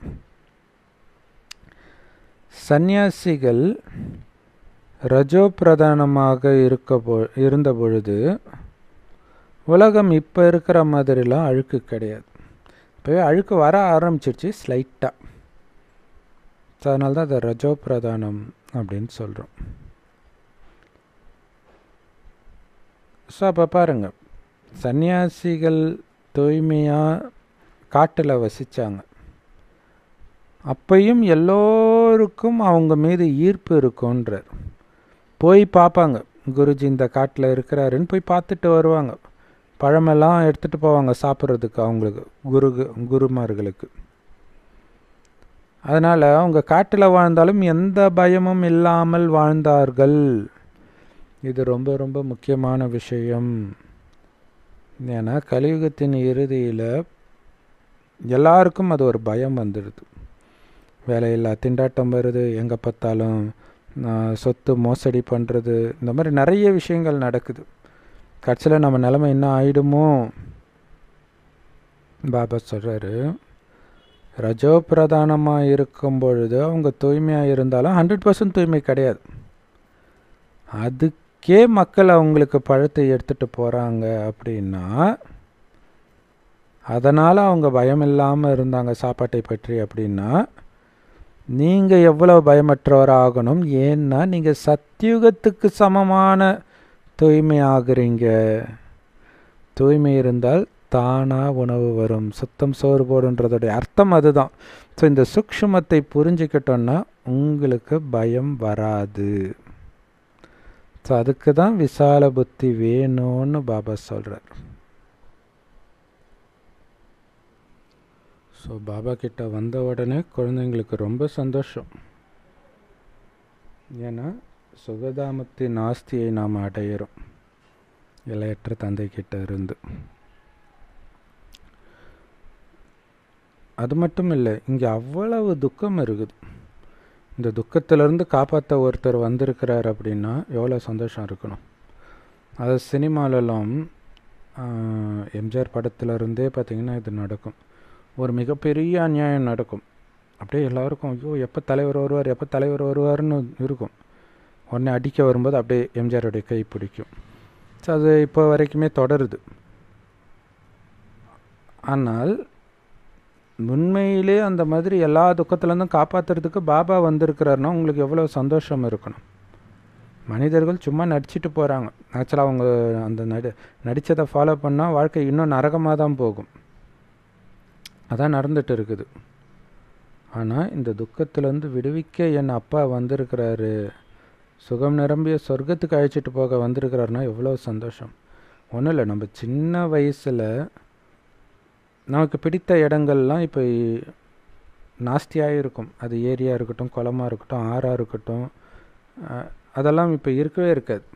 சந்நியாசிகள் ரஜோ பிரதானமாக இருந்த பொழுது உலகம் இப்போ இருக்கிற மாதிரிலாம் அழுக்கு கிடையாது. இப்போவே அழுக்கு வர ஆரம்பிச்சிருச்சு ஸ்லைட்டாக. ஸோ அதனால தான் அதை ரஜோ பிரதானம் அப்படின்னு சொல்கிறோம். ஸோ அப்போ பாருங்கள், சந்நியாசிகள் தூய்மையாக காட்டில் வசித்தாங்க. அப்பையும் எல்லோருக்கும் அவங்க மீது ஈர்ப்பு இருக்குன்றார். போய் பார்ப்பாங்க, குருஜி இந்த காட்டில் இருக்கிறாருன்னு போய் பார்த்துட்டு வருவாங்க. பழமெல்லாம் எடுத்துகிட்டு போவாங்க சாப்பிட்றதுக்கு அவங்களுக்கு, குருமார்களுக்கு. அதனால் அவங்க காட்டில் வாழ்ந்தாலும் எந்த பயமும் இல்லாமல் வாழ்ந்தார்கள். இது ரொம்ப ரொம்ப முக்கியமான விஷயம். ஏன்னா கலியுகத்தின் இறுதியில் எல்லாருக்கும் அது ஒரு பயம் வந்துடுது. வேலையில்லா திண்டாட்டம் வருது, எங்கே பார்த்தாலும் சொத்து மோசடி பண்ணுறது, இந்த மாதிரி நிறைய விஷயங்கள் நடக்குது. கடைசியில் நம்ம நிலைமை என்ன ஆகிடுமோ? பாபா சொல்கிறாரு, ரஜோ பிரதானமாக இருக்கும் பொழுது அவங்க தூய்மையாக இருந்தாலும் 100% தூய்மை கிடையாது. அதுக்கே மக்கள் அவங்களுக்கு பழத்தை எடுத்துகிட்டு போகிறாங்க அப்படின்னா, அதனால் அவங்க பயம் இல்லாமல் இருந்தாங்க சாப்பாட்டை பற்றி அப்படின்னா, நீங்கள் எவ்வளோ பயமற்றவராக ஆகணும்? ஏன்னா நீங்கள் சத்தியுகத்துக்கு சமமான தூய்மை ஆகுறீங்க. தூய்மை இருந்தால் தானாக உணவு வரும், சுத்தம் சோறு போடுன்றதோடைய அர்த்தம் அதுதான். ஸோ இந்த சூக்ஷ்மத்தை புரிஞ்சுக்கிட்டோன்னா உங்களுக்கு பயம் வராது. ஸோ அதுக்கு தான் விசால புத்தி வேணும்னு பாபா சொல்கிறார். ஸோ பாபா கிட்ட வந்த உடனே குழந்தைங்களுக்கு ரொம்ப சந்தோஷம். ஏன்னா சுகதாமத்தின் ஆஸ்தியை நாம் அடையிறோம் எல்லையற்ற தந்தை கிட்ட இருந்து. அது மட்டும் இல்லை, இங்கே அவ்வளவு துக்கம் இருக்குது. இந்த துக்கத்திலேருந்து காப்பாற்ற ஒருத்தர் வந்திருக்கிறார் அப்படின்னா எவ்வளோ சந்தோஷம் இருக்கணும். அது சினிமாலெல்லாம் எம்ஜிஆர் படத்துலேருந்தே பார்த்திங்கன்னா இது நடக்கும். ஒரு மிகப்பெரிய அநியாயம் நடக்கும். அப்படியே எல்லாருக்கும் ஐயோ எப்போ தலைவர் வருவார், எப்போ தலைவர் வருவார்னு இருக்கும். உடனே அடிக்க வரும்போது அப்படியே எம்ஜிஆருடைய கை பிடிக்கும். ஸோ அது இப்போ வரைக்குமே தொடருது. ஆனால் உண்மையிலே அந்த மாதிரி எல்லா துக்கத்துலேருந்தும் காப்பாற்றுறதுக்கு பாபா வந்திருக்கிறாருன்னா உங்களுக்கு எவ்வளோ சந்தோஷம் இருக்கணும். மனிதர்கள் சும்மா நடிச்சிட்டு போகிறாங்க. ஆக்சுவலாக அவங்க அந்த நடித்ததை ஃபாலோ பண்ணால் வாழ்க்கை இன்னும் நரகமாக தான் போகும். அதான் நடந்துட்டு இருக்குது. ஆனால் இந்த துக்கத்துலேருந்து விடுவிக்க என் அப்பா வந்திருக்கிறாரு, சுகம் நிரம்பிய சொர்க்கத்துக்கு அழைச்சிட்டு போக வந்திருக்கிறாருன்னா எவ்வளோ சந்தோஷம். ஒன்றும் இல்லை, நம்ம சின்ன வயசில் நமக்கு பிடித்த இடங்கள்லாம் இப்போ நாஸ்தியாக இருக்கும். அது ஏரியாக இருக்கட்டும், குளமாக இருக்கட்டும், ஆறாக இருக்கட்டும், அதெல்லாம் இப்போ இருக்கவே இருக்காது.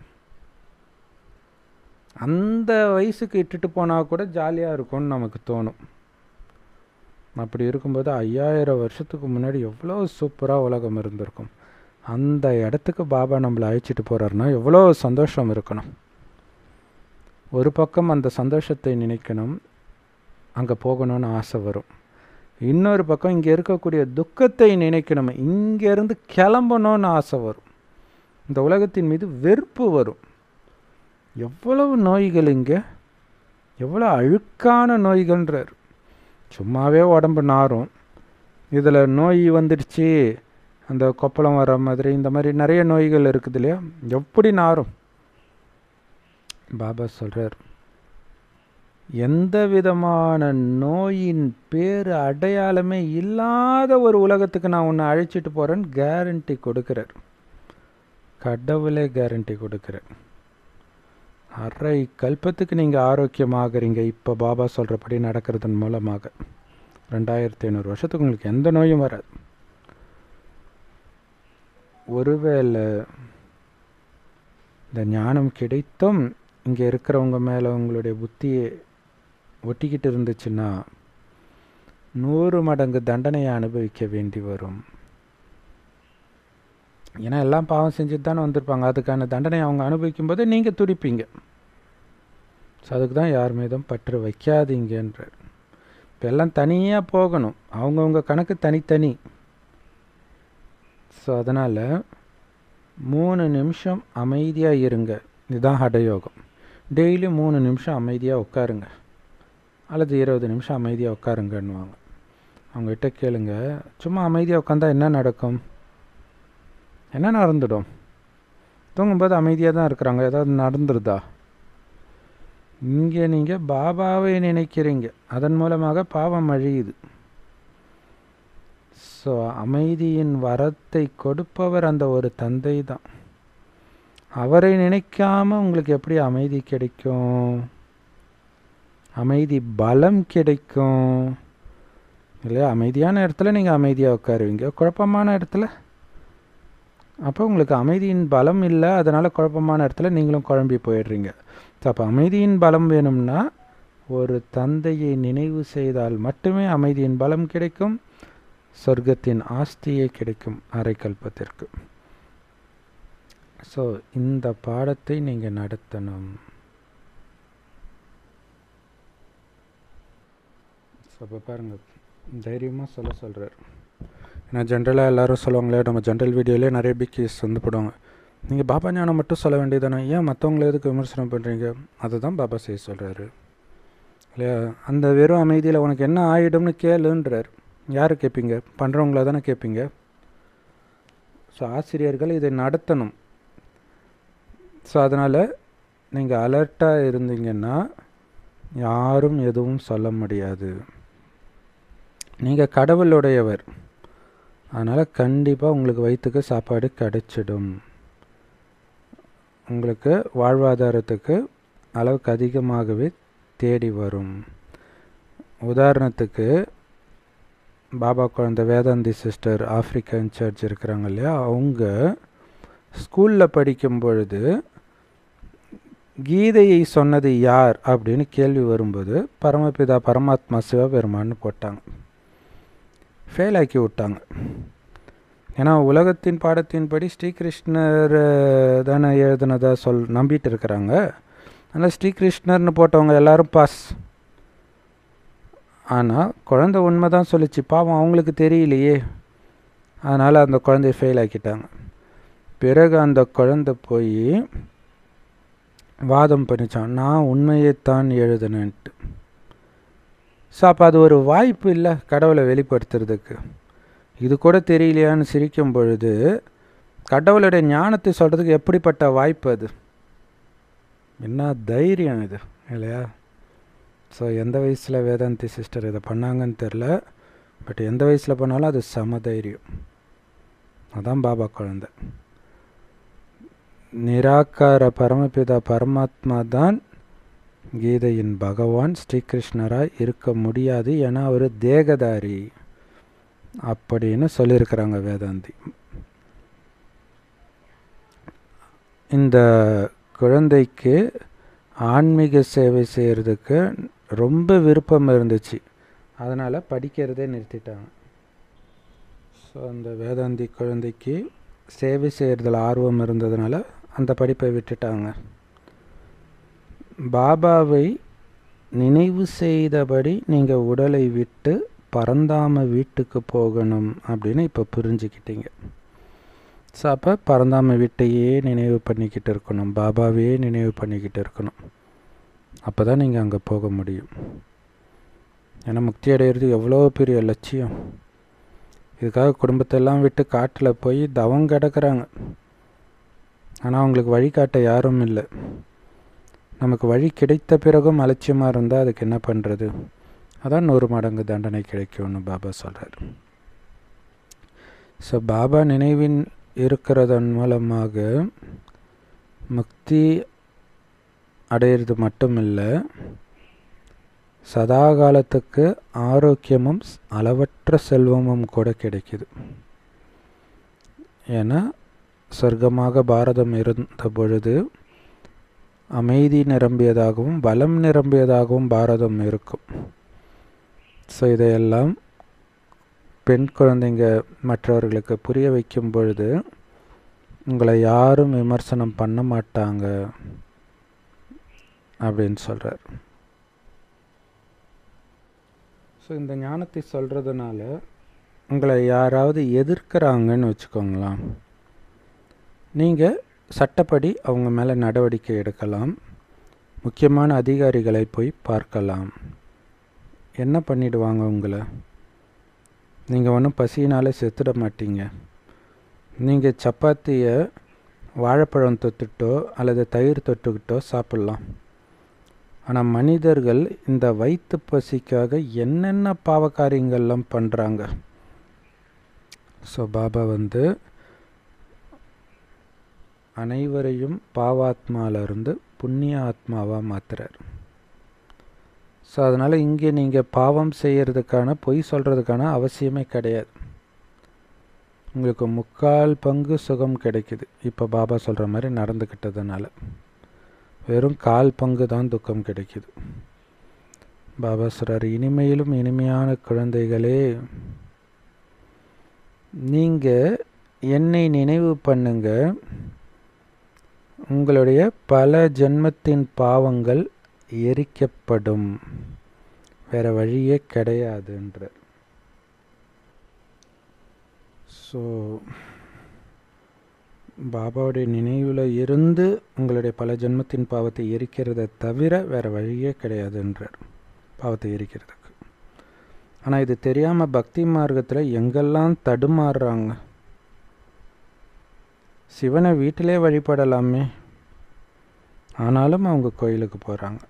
அந்த வயசுக்கு இட்டுட்டு போனால் கூட ஜாலியாக இருக்கும்னு நமக்கு தோணும். அப்படி இருக்கும்போது 5000 வருஷத்துக்கு முன்னாடி எவ்வளோ சூப்பராக உலகம் இருந்திருக்கும். அந்த இடத்துக்கு பாபா நம்மளை அழைச்சிட்டு போகிறாருன்னா எவ்வளோ சந்தோஷம் இருக்கணும். ஒரு பக்கம் அந்த சந்தோஷத்தை நினைக்கணும், அங்கே போகணும்னு ஆசை வரும். இன்னொரு பக்கம் இங்கே இருக்கக்கூடிய துக்கத்தை நினைக்கணும், இங்கேருந்து கிளம்பணும்னு ஆசை வரும். இந்த உலகத்தின் மீது வெறுப்பு வரும். எவ்வளவு நோய்கள் இங்கே, எவ்வளோ அழுக்கான நோய்கள்ன்றார். சும்மாவே உடம்பு நாரும், இதில் நோய் வந்துடுச்சு, அந்த கொப்பளம் வர மாதிரி இந்த மாதிரி நிறைய நோய்கள் இருக்குது இல்லையா, எப்படி நாரும். பாபா சொல்கிறார், எந்த விதமான நோயின் பேர் அடையாளமே இல்லாத ஒரு உலகத்துக்கு நான் உன்னை அழைச்சிட்டு போகிறேன்னு கேரண்டி கொடுக்குறார். கடவுளே கேரண்டி கொடுக்குறார். அரை கல்பத்துக்கு நீங்கள் ஆரோக்கியமாகறீங்க இப்போ பாபா சொல்கிறபடி நடக்கிறதன் மூலமாக. 2500 வருஷத்துக்கு உங்களுக்கு எந்த நோயும் வராது. ஒருவேளை இந்த ஞானம் கிடைத்தும் இங்கே இருக்கிறவங்க மேலே உங்களுடைய புத்தியை ஒட்டிக்கிட்டு இருந்துச்சுன்னா 100 மடங்கு தண்டனையை அனுபவிக்க வேண்டி வரும். ஏன்னா எல்லாம் பாவம் செஞ்சுட்டு தானே வந்திருப்பாங்க. அதுக்கான தண்டனை அவங்க அனுபவிக்கும் போது நீங்கள் துடிப்பீங்க. ஸோ அதுக்கு தான் யார் மீதும் பற்று வைக்காதீங்கன்றார். இப்போ எல்லாம் தனியாக போகணும், அவங்கவுங்க கணக்கு தனித்தனி. ஸோ அதனால் 3 நிமிஷம் அமைதியாக இருங்க. இதுதான் ஹடயோகம். டெய்லி 3 நிமிஷம் அமைதியாக உட்காருங்க, அல்லது 20 நிமிஷம் அமைதியாக உட்காருங்கன்னுவாங்க. அவங்ககிட்ட கேளுங்க, சும்மா அமைதியாக உட்காந்தா என்ன நடக்கும்? என்ன நடந்துடும்? தூங்கும்போது அமைதியாக தான் இருக்கிறாங்க, ஏதாவது நடந்துருதா? இங்கே நீங்கள் பாபாவை நினைக்கிறீங்க, அதன் மூலமாக பாவம் அழியுது. ஸோ அமைதியின் வரத்தை கொடுப்பவர் அந்த ஒரு தந்தை தான். அவரை நினைக்காமல் உங்களுக்கு எப்படி அமைதி கிடைக்கும்? அமைதி பலம் கிடைக்கும் இல்லையா? அமைதியான இடத்துல நீங்கள் அமைதியாக உட்காருவீங்க, குழப்பமான இடத்துல அப்போ உங்களுக்கு அமைதியின் பலம் இல்லை, அதனால் குழப்பமான இடத்துல நீங்களும் குழம்பி போயிடுறீங்க. ஸோ அப்போ அமைதியின் பலம் வேணும்னா ஒரு தந்தையை நினைவு செய்தால் மட்டுமே அமைதியின் பலம் கிடைக்கும், சொர்க்கத்தின் ஆஸ்தியே கிடைக்கும் அரை கல்பத்திற்கு. ஸோ இந்த பாடத்தை நீங்கள் நடத்தணும். ஸோ அப்போ பாருங்கள், தைரியமாக சொல்கிறார். ஏன்னா ஜென்ரலாக எல்லோரும் சொல்லுவாங்களே, நம்ம ஜென்ரல் வீடியோலேயே நிறைய பிகேஸ் வந்து போடுவாங்க, நீங்கள் பாபா ஞானம் மட்டும் சொல்ல வேண்டியதானே, ஏன் மற்றவங்கள எதுக்கு விமர்சனம் பண்ணுறீங்க? அதுதான் பாபா செய்ய சொல்கிறாரு இல்லையா? அந்த வெறும் அமைதியில் உனக்கு என்ன ஆகிடும்னு கேளுன்றார். யார் கேட்பீங்க? பண்ணுறவங்கள தானே கேட்பீங்க. ஸோ ஆசிரியர்கள் இதை நடத்தணும். ஸோ அதனால் நீங்கள் அலர்ட்டாக இருந்தீங்கன்னா யாரும் எதுவும் சொல்ல முடியாது. நீங்கள் கடவுளுடையவர், அதனால் கண்டிப்பாக உங்களுக்கு வயிற்றுக்கு சாப்பாடு கிடைச்சிடும். உங்களுக்கு வாழ்வாதாரத்துக்கு அளவுக்கு அதிகமாகவே தேடி வரும். உதாரணத்துக்கு பாபா குழந்தை வேதாந்தி சிஸ்டர் ஆஃப்ரிக்கன் சர்ச் இருக்கிறாங்க இல்லையா, அவங்க ஸ்கூலில் படிக்கும் பொழுது கீதையை சொன்னது யார் அப்படின்னு கேள்வி வரும்போது பரமபிதா பரமாத்மா சிவபெருமான்னு போட்டாங்க. ஃபெயில் ஆக்கி விட்டாங்க. ஏன்னா உலகத்தின் பாடத்தின்படி ஸ்ரீகிருஷ்ணர் தானே எழுதுனதா நம்பிட்டு இருக்கிறாங்க. அதனால் ஸ்ரீகிருஷ்ணர்னு போட்டவங்க எல்லாரும் பாஸ். ஆனால் குழந்தை உண்மை தான் சொல்லிச்சு, பாவம் அவங்களுக்கு தெரியலையே, அதனால் அந்த குழந்தைய ஃபெயில் ஆக்கிட்டாங்க. பிறகு அந்த குழந்தை போய் வாதம் பண்ணிச்சான், நான் உண்மையைத்தான் எழுதுனேன்ட்டு. ஸோ அப்போ அது ஒரு வாய்ப்பு இல்லை கடவுளை வெளிப்படுத்துறதுக்கு. இது கூட தெரியலையான்னு சிரிக்கும் பொழுது கடவுளுடைய ஞானத்தை சொல்கிறதுக்கு எப்படிப்பட்ட வாய்ப்பு அது? என்ன தைரியம் இது இல்லையா? ஸோ எந்த வயசில் வேதாந்தி சிஸ்டர் இதை பண்ணாங்கன்னு தெரில, பட் எந்த வயசில் பண்ணாலும் அது சம தைரியம். அதான் பாபா குழந்தை. நிராகார பரமபிதா பரமாத்மா தான் கீதையின் பகவான். ஸ்ரீகிருஷ்ணராய் இருக்க முடியாது, ஏன்னா அவர் தேகதாரி அப்படின்னு சொல்லியிருக்கிறாங்க வேதாந்தி. இந்த குழந்தைக்கு ஆன்மீக சேவை செய்கிறதுக்கு ரொம்ப விருப்பம் இருந்துச்சு, அதனால் படிக்கிறதே நிறுத்திட்டாங்க. ஸோ அந்த வேதாந்தி குழந்தைக்கு சேவை செய்கிறதுல ஆர்வம் இருந்ததுனால அந்த படிப்பை விட்டுட்டாங்க. பாபாவை நினைவு செய்தபடி நீங்கள் உடலை விட்டு பரந்தாம வீட்டுக்கு போகணும் அப்படின்னு இப்போ புரிஞ்சுக்கிட்டீங்க. ஸோ அப்போ பரந்தாம வீட்டையே நினைவு பண்ணிக்கிட்டு இருக்கணும், பாபாவையே நினைவு பண்ணிக்கிட்டு இருக்கணும். அப்போ தான் நீங்கள் அங்கே போக முடியும். ஏன்னா முக்தி அடைகிறது எவ்வளோ பெரிய லட்சியம். இதுக்காக குடும்பத்தெல்லாம் விட்டு காட்டில் போய் தவம் கிடக்கிறாங்க. ஆனால் அவங்களுக்கு வழிகாட்ட யாரும் இல்லை. நமக்கு வழி கிடைத்த பிறகும் அலட்சியமாக இருந்தால் அதுக்கு என்ன பண்ணுறது? அதான் 100 மடங்கு தண்டனை கிடைக்கும்னு பாபா சொல்கிறார். ஸோ பாபா நினைவின் இருக்கிறதன் மூலமாக முக்தி அடையிறது மட்டும் இல்லை, சதா காலத்துக்கு ஆரோக்கியமும் அளவற்ற செல்வமும் கூட கிடைக்குது. ஏன்னா சொர்க்கமாக பாரதம் இருந்த பொழுது அமைதி நிரம்பியதாகவும் பலம் நிரம்பியதாகவும் பாரதம் இருக்கும். ஸோ இதையெல்லாம் பெண் குழந்தைங்க மற்றவர்களுக்கு புரிய வைக்கும் பொழுது உங்களை யாரும் விமர்சனம் பண்ண மாட்டாங்க அப்படின்னு சொல்கிறார். ஸோ இந்த ஞானத்தை சொல்கிறதுனால உங்களை யாராவது எதிர்க்கிறாங்கன்னு வச்சுக்கோங்களேன், நீங்கள் சட்டப்படி அவங்க மேலே நடவடிக்கை எடுக்கலாம், முக்கியமான அதிகாரிகளை போய் பார்க்கலாம். என்ன பண்ணிடுவாங்க உங்களை? நீங்கள் ஒன்றும் பசியினால் செத்துட மாட்டீங்க. நீங்கள் சப்பாத்தியை வாழைப்பழம் தொட்டுட்டோ அல்லது தயிர் தொட்டுக்கிட்டோ சாப்பிட்லாம். ஆனால் மனிதர்கள் இந்த வயிற்று பசிக்காக என்னென்ன பாவகாரியங்கள்லாம் பண்ணுறாங்க. ஸோ பாபா அனைவரையும் பாவாத்மாவிலிருந்து புண்ணிய ஆத்மாவாக மாற்றுறார். ஸோ அதனால் இங்கே நீங்கள் பாவம் செய்கிறதுக்கான பொய் சொல்கிறதுக்கான அவசியமே கிடையாது. உங்களுக்கு 3/4 பங்கு சுகம் கிடைக்குது. இப்போ பாபா சொல்கிற மாதிரி நடந்துக்கிட்டதுனால வெறும் 1/4 பங்கு தான் துக்கம் கிடைக்குது. பாபா சொல்கிறார், இனிமையிலும் இனிமையான குழந்தைகளே, நீங்கள் என்னை நினைவு பண்ணுங்க, உங்களுடைய பல ஜென்மத்தின் பாவங்கள் எரிக்கப்படும், வேறு வழியே கிடையாதுன்றார். ஸோ பாபாவுடைய நினைவில் இருந்து உங்களுடைய பல ஜென்மத்தின் பாவத்தை எரிக்கிறத தவிர வேறு வழியே கிடையாதுன்றார், பாவத்தை எரிக்கிறதுக்கு. ஆனால் இது தெரியாமல் பக்தி மார்க்கத்தில் எங்கெல்லாம் தடுமாறுறாங்க. சிவனை வீட்டிலே வழிபடலாமே, ஆனாலும் அவங்க கோயிலுக்கு போகிறாங்க.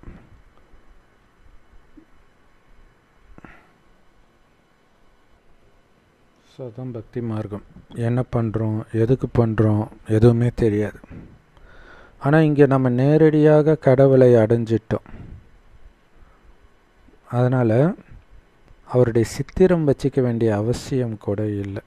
ஸோ அதுதான் பக்தி மார்க்கம். என்ன பண்ணுறோம், எதுக்கு பண்ணுறோம், எதுவுமே தெரியாது. ஆனால் இங்கே நம்ம நேரடியாக கடவுளை அடைஞ்சிட்டோம். அதனால் அவருடைய சித்திரம் வச்சுக்க வேண்டிய அவசியம் கூட இல்லை.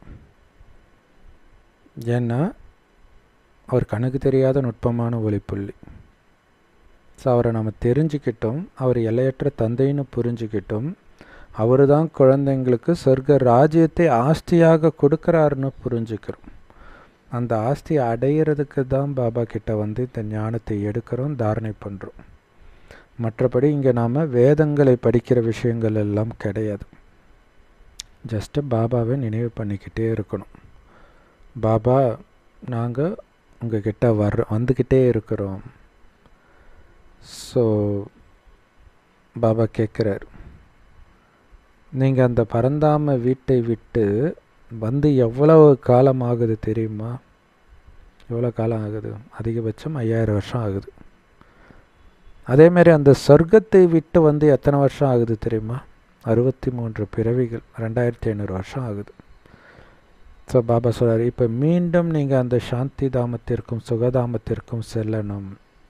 ஏன்னா அவர் கணக்கு தெரியாத நுட்பமான ஒளிப்புள்ளி. ஸோ அவரை நம்ம தெரிஞ்சுக்கிட்டோம், அவர் எல்லையற்ற தந்தைன்னு புரிஞ்சுக்கிட்டோம், அவர் தான் குழந்தைங்களுக்கு சொர்க்க ராஜ்யத்தை ஆஸ்தியாக கொடுக்குறாருன்னு புரிஞ்சுக்கிறோம். அந்த ஆஸ்தியை அடையிறதுக்கு தான் பாபா கிட்ட இந்த ஞானத்தை எடுக்கிறோம், தாரணை பண்ணுறோம். மற்றபடி இங்கே நாம் வேதங்களை படிக்கிற விஷயங்கள் எல்லாம் கிடையாது. ஜஸ்ட்டு பாபாவை நினைவு பண்ணிக்கிட்டே இருக்கணும். பாபா, நாங்கள் உங்ககிட்ட வந்துக்கிட்டே இருக்கிறோம். ஸோ பாபா கேட்குறார், நீங்கள் அந்த பரந்தாம வீட்டை விட்டு வந்து எவ்வளவு காலம் ஆகுது தெரியுமா? எவ்வளோ காலம் ஆகுது? அதிகபட்சம் 5000 வருஷம் ஆகுது. அதேமாரி அந்த சொர்க்கத்தை விட்டு வந்து எத்தனை வருஷம் ஆகுது தெரியுமா? 63 பிறவிகள், 2500 வருஷம் ஆகுது. ஸோ பாபா சொல்கிறார், இப்போ மீண்டும் நீங்கள் அந்த சாந்தி தாமத்திற்கும் சுகதாமத்திற்கும் செல்லணும்.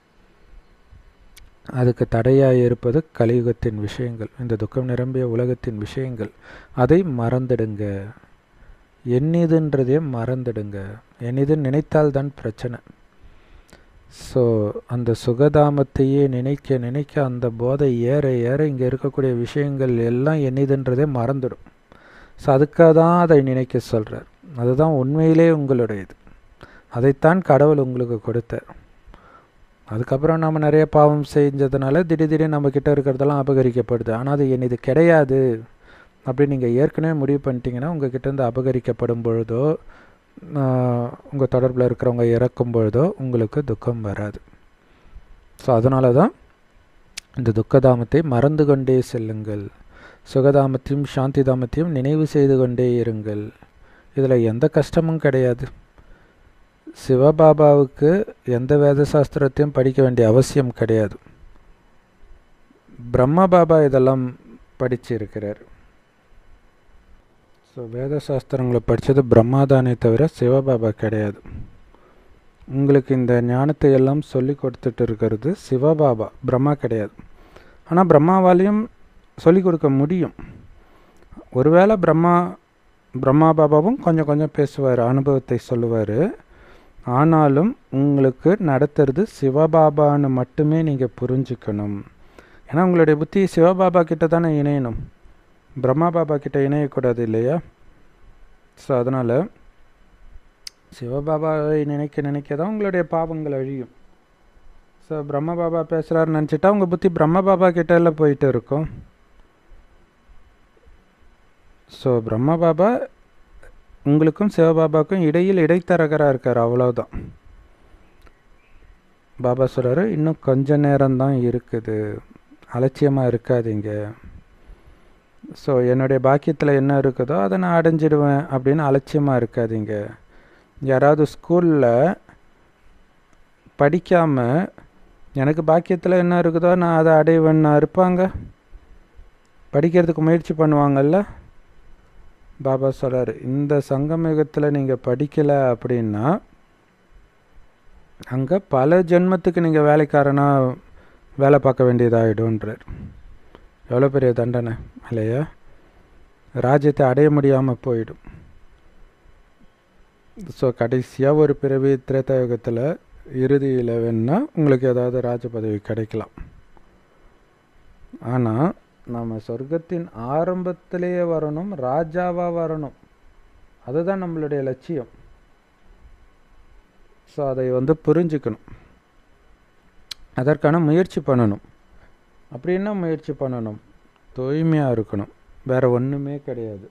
அதுக்கு தடையாக இருப்பது கலியுகத்தின் விஷயங்கள், இந்த துக்கம் நிரம்பிய உலகத்தின் விஷயங்கள். அதை மறந்துடுங்க. என்னதுன்றதே மறந்துடுங்க. என்னதுன்னு நினைத்தால்தான் பிரச்சனை. ஸோ அந்த சுகதாமத்தையே நினைக்க நினைக்க அந்த போதை ஏற ஏற இங்கே இருக்கக்கூடிய விஷயங்கள் எல்லாம் என்னதுன்றதே மறந்துடும். ஸோ அதுக்காக தான் அதை நினைக்க சொல்கிறார். அதுதான் உண்மையிலே உங்களுடையது. அதைத்தான் கடவுள் உங்களுக்கு கொடுத்தார். அதுக்கப்புறம் நம்ம நிறைய பாவம் செஞ்சதுனால திடீர்னு நம்மக்கிட்ட இருக்கிறதெல்லாம் அபகரிக்கப்படுது. ஆனால் அது என்னது கிடையாது அப்படின்னு நீங்கள் ஏற்கனவே முடிவு பண்ணிட்டீங்கன்னா, உங்கள் கிட்டேருந்து அபகரிக்கப்படும் பொழுதோ உங்கள் தொடர்பில் இருக்கிறவங்க இறக்கும் பொழுதோ உங்களுக்கு துக்கம் வராது. ஸோ அதனால தான் இந்த துக்கதாமத்தை மறந்து கொண்டே செல்லுங்கள். சுகதாமத்தையும் சாந்தி தாமத்தையும் நினைவு செய்து கொண்டே இருங்கள். இதில் எந்த கஷ்டமும் கிடையாது. சிவபாபாவுக்கு எந்த வேத சாஸ்திரத்தையும் படிக்க வேண்டிய அவசியம் கிடையாது. பிரம்ம பாபா இதெல்லாம் படிச்சிருக்கிறார். ஸோ வேத சாஸ்திரங்களை படித்தது பிரம்மாதானே தவிர சிவபாபா கிடையாது. உங்களுக்கு இந்த ஞானத்தை எல்லாம் சொல்லி கொடுத்துட்டு இருக்கிறது சிவபாபா, பிரம்மா கிடையாது. ஆனால் பிரம்மாவாலையும் சொல்லி கொடுக்க முடியும். ஒருவேளை பிரம்மா பாபாவும் கொஞ்சம் கொஞ்சம் பேசுவார், அனுபவத்தை சொல்லுவார். ஆனாலும் உங்களுக்கு நடத்துறது சிவபாபான்னு மட்டுமே நீங்கள் புரிஞ்சுக்கணும். ஏன்னா உங்களுடைய புத்தி சிவபாபா கிட்ட தானே இணையணும், பிரம்மா பாபா கிட்ட இணையக்கூடாது இல்லையா? ஸோ அதனால் சிவபாபாவை நினைக்க நினைக்க தான் உங்களுடைய பாவங்கள் அழியும். ஸோ பிரம்ம பாபா பேசுகிறாருன்னு நினச்சிட்டா உங்கள் புத்தி பிரம்ம பாபா கிட்ட எல்லாம் போயிட்டு இருக்கும். ஸோ பிரம்ம பாபா உங்களுக்கும் சிவபாபாவுக்கும் இடையில் இடைத்தரகராக இருக்கார், அவ்வளோதான். பாபா சொல்கிறாரு, இன்னும் கொஞ்ச நேரம்தான் இருக்குது, அலட்சியமாக இருக்காதீங்க. ஸோ என்னுடைய பாக்கியத்தில் என்ன இருக்குதோ அதை நான் அடைஞ்சிடுவேன் அப்படின்னு அலட்சியமாக இருக்காதீங்க. யாராவது ஸ்கூலில் படிக்காமல் எனக்கு பாக்கியத்தில் என்ன இருக்குதோ நான் அதை அடைவேன்னா இருப்பாங்க? படிக்கிறதுக்கு முயற்சி பண்ணுவாங்கள்ல? பாபா சொல்கிறார், இந்த சங்கமயுகத்தில் நீங்கள் படிக்கலை அப்படின்னா அங்கே பல ஜென்மத்துக்கு நீங்கள் வேலைக்காரனாக வேலை பார்க்க வேண்டியதாகிடும்ன்றார். எவ்வளோ பெரிய தண்டனை இல்லையா? ராஜ்யத்தை அடைய முடியாமல் போயிடும். ஸோ கடைசியாக ஒரு பிறவி திரேதாயுகத்தில் இறுதியில் வேணுன்னா உங்களுக்கு ஏதாவது ராஜ பதவி கிடைக்கலாம். ஆனால் நம்ம சொர்க்கத்தின் ஆரம்பத்திலேயே வரணும், ராஜாவாக வரணும். அதுதான் நம்மளுடைய லட்சியம். ஸோ அதை புரிஞ்சுக்கணும், அதற்கான முயற்சி பண்ணணும். அப்படி என்ன முயற்சி பண்ணணும்? தூய்மையாக இருக்கணும், வேறு ஒன்றுமே கிடையாது.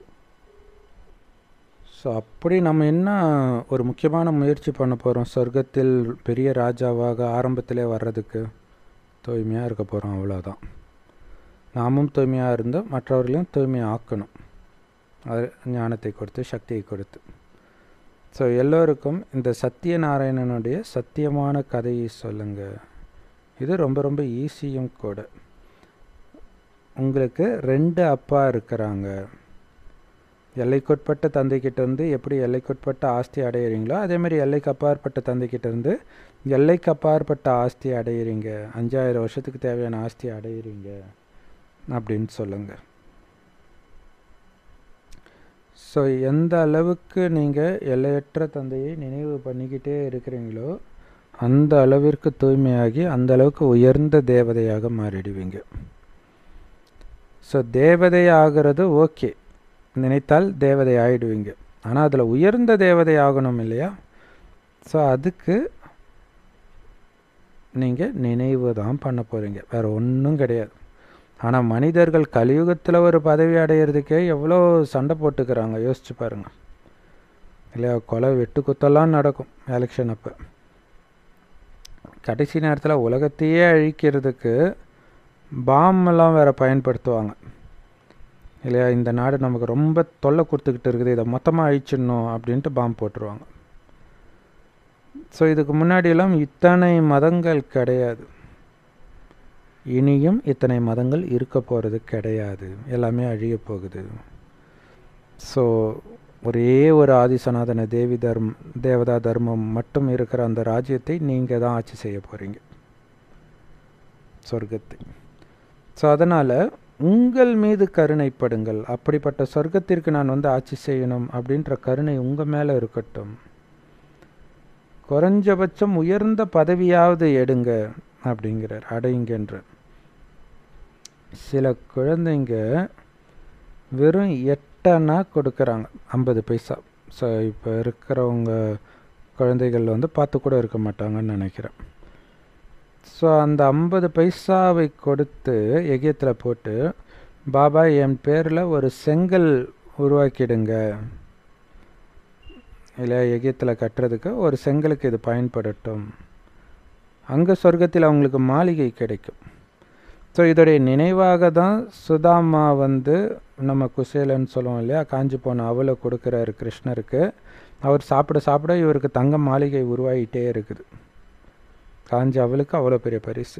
ஸோ அப்படி நம்ம என்ன ஒரு முக்கியமான முயற்சி பண்ண போகிறோம் சொர்க்கத்தில் பெரிய ராஜாவாக ஆரம்பத்திலே வர்றதுக்கு? தூய்மையாக இருக்க போகிறோம், அவ்வளோதான். நாமும் தூய்மையாக இருந்து மற்றவர்களையும் தூய்மையாக ஆக்கணும், அது ஞானத்தை கொடுத்து சக்தியை கொடுத்து. ஸோ எல்லோருக்கும் இந்த சத்யநாராயணனுடைய சத்தியமான கதையை சொல்லுங்கள். இது ரொம்ப ரொம்ப ஈஸியும் கூட. உங்களுக்கு 2 அப்பா இருக்கிறாங்க. எல்லைக்குட்பட்ட தந்தைக்கிட்டேருந்து எப்படி எல்லைக்குட்பட்ட ஆஸ்தி அடையிறீங்களோ அதேமாதிரி எல்லைக்கு அப்பாற்பட்ட தந்தைக்கிட்டேருந்து எல்லைக்கு அப்பாற்பட்ட ஆஸ்தி அடையிறீங்க. 5000 வருஷத்துக்கு தேவையான ஆஸ்தி அடையிறீங்க அப்படின்னு சொல்லுங்கள். ஸோ எந்த அளவுக்கு நீங்கள் எல்லையற்ற தந்தையை நினைவு பண்ணிக்கிட்டே இருக்கிறீங்களோ அந்த அளவிற்கு தூய்மையாகி அந்த அளவுக்கு உயர்ந்த தேவதையாக மாறிடுவீங்க. ஸோ தேவதை ஆகிறது ஓகே, நினைத்தால் தேவதை ஆகிடுவீங்க. ஆனால் அதில் உயர்ந்த தேவதை ஆகணும் இல்லையா? ஸோ அதுக்கு நீங்கள் நினைவு தான் பண்ண போகிறீங்க, வேறு ஒன்றும் கிடையாது. ஆனால் மனிதர்கள் கலியுகத்தில் ஒரு பதவி அடையிறதுக்கே எவ்வளோ சண்டை போட்டுக்கிறாங்க, யோசிச்சு பாருங்கள் இல்லையா? கொலை வெட்டு குத்தெல்லாம் நடக்கும் எலெக்ஷன் அப்போ. கடைசி நேரத்தில் உலகத்தையே அழிக்கிறதுக்கு பாம்பெல்லாம் வேறு பயன்படுத்துவாங்க இல்லையா. இந்த நாடு நமக்கு ரொம்ப தொல்லை கொடுத்துக்கிட்டு இருக்குது, இதை மொத்தமாக அழிச்சிடணும் அப்படின்ட்டு பாம்பு போட்டுருவாங்க. ஸோ இதுக்கு முன்னாடியெல்லாம் இத்தனை மதங்கள் கிடையாது, இனியும் இத்தனை மதங்கள் இருக்க போகிறது கிடையாது, எல்லாமே அழிய போகுது. ஸோ ஒரே ஒரு ஆதிசநாதன தேவதா தர்மம் மட்டும் இருக்கிற அந்த ராஜ்யத்தை நீங்கள் தான் ஆட்சி செய்ய போகிறீங்க, சொர்க்கத்தை. ஸோ அதனால் உங்கள் மீது கருணைப்படுங்கள். அப்படிப்பட்ட சொர்க்கத்திற்கு நான் ஆட்சி செய்யணும் அப்படின்ற கருணை உங்கள் மேலே இருக்கட்டும். குறைஞ்சபட்சம் உயர்ந்த பதவியாவது எடுங்க அப்படிங்கிறார், அடையுங்கன்ற. சில குழந்தைங்க வெறும் 8 அணா கொடுக்குறாங்க, 50 பைசா. ஸோ இப்போ இருக்கிறவங்க குழந்தைகள் பார்த்து கூட இருக்க மாட்டாங்கன்னு நினைக்கிறேன். ஸோ அந்த 50 பைசாவை கொடுத்து எகியத்தில் போட்டு, பாபா என் பேரில் ஒரு செங்கல் உருவாக்கிடுங்க, இல்லை எகியத்தில் கட்டுறதுக்கு ஒரு செங்கலுக்கு இது பயன்படட்டும், அங்கே சொர்க்கத்தில் அவங்களுக்கு மாளிகை கிடைக்கும். ஸோ இதோடைய நினைவாக தான் சுதாமா நம்ம குசேலன்னு சொல்லுவோம் இல்லையா, காஞ்சி போன அவளை கொடுக்குறாரு கிருஷ்ணருக்கு. அவர் சாப்பிட சாப்பிட இவருக்கு தங்க மாளிகை உருவாகிட்டே இருக்குது. காஞ்சி அவளுக்கு அவ்வளோ பெரிய பரிசு.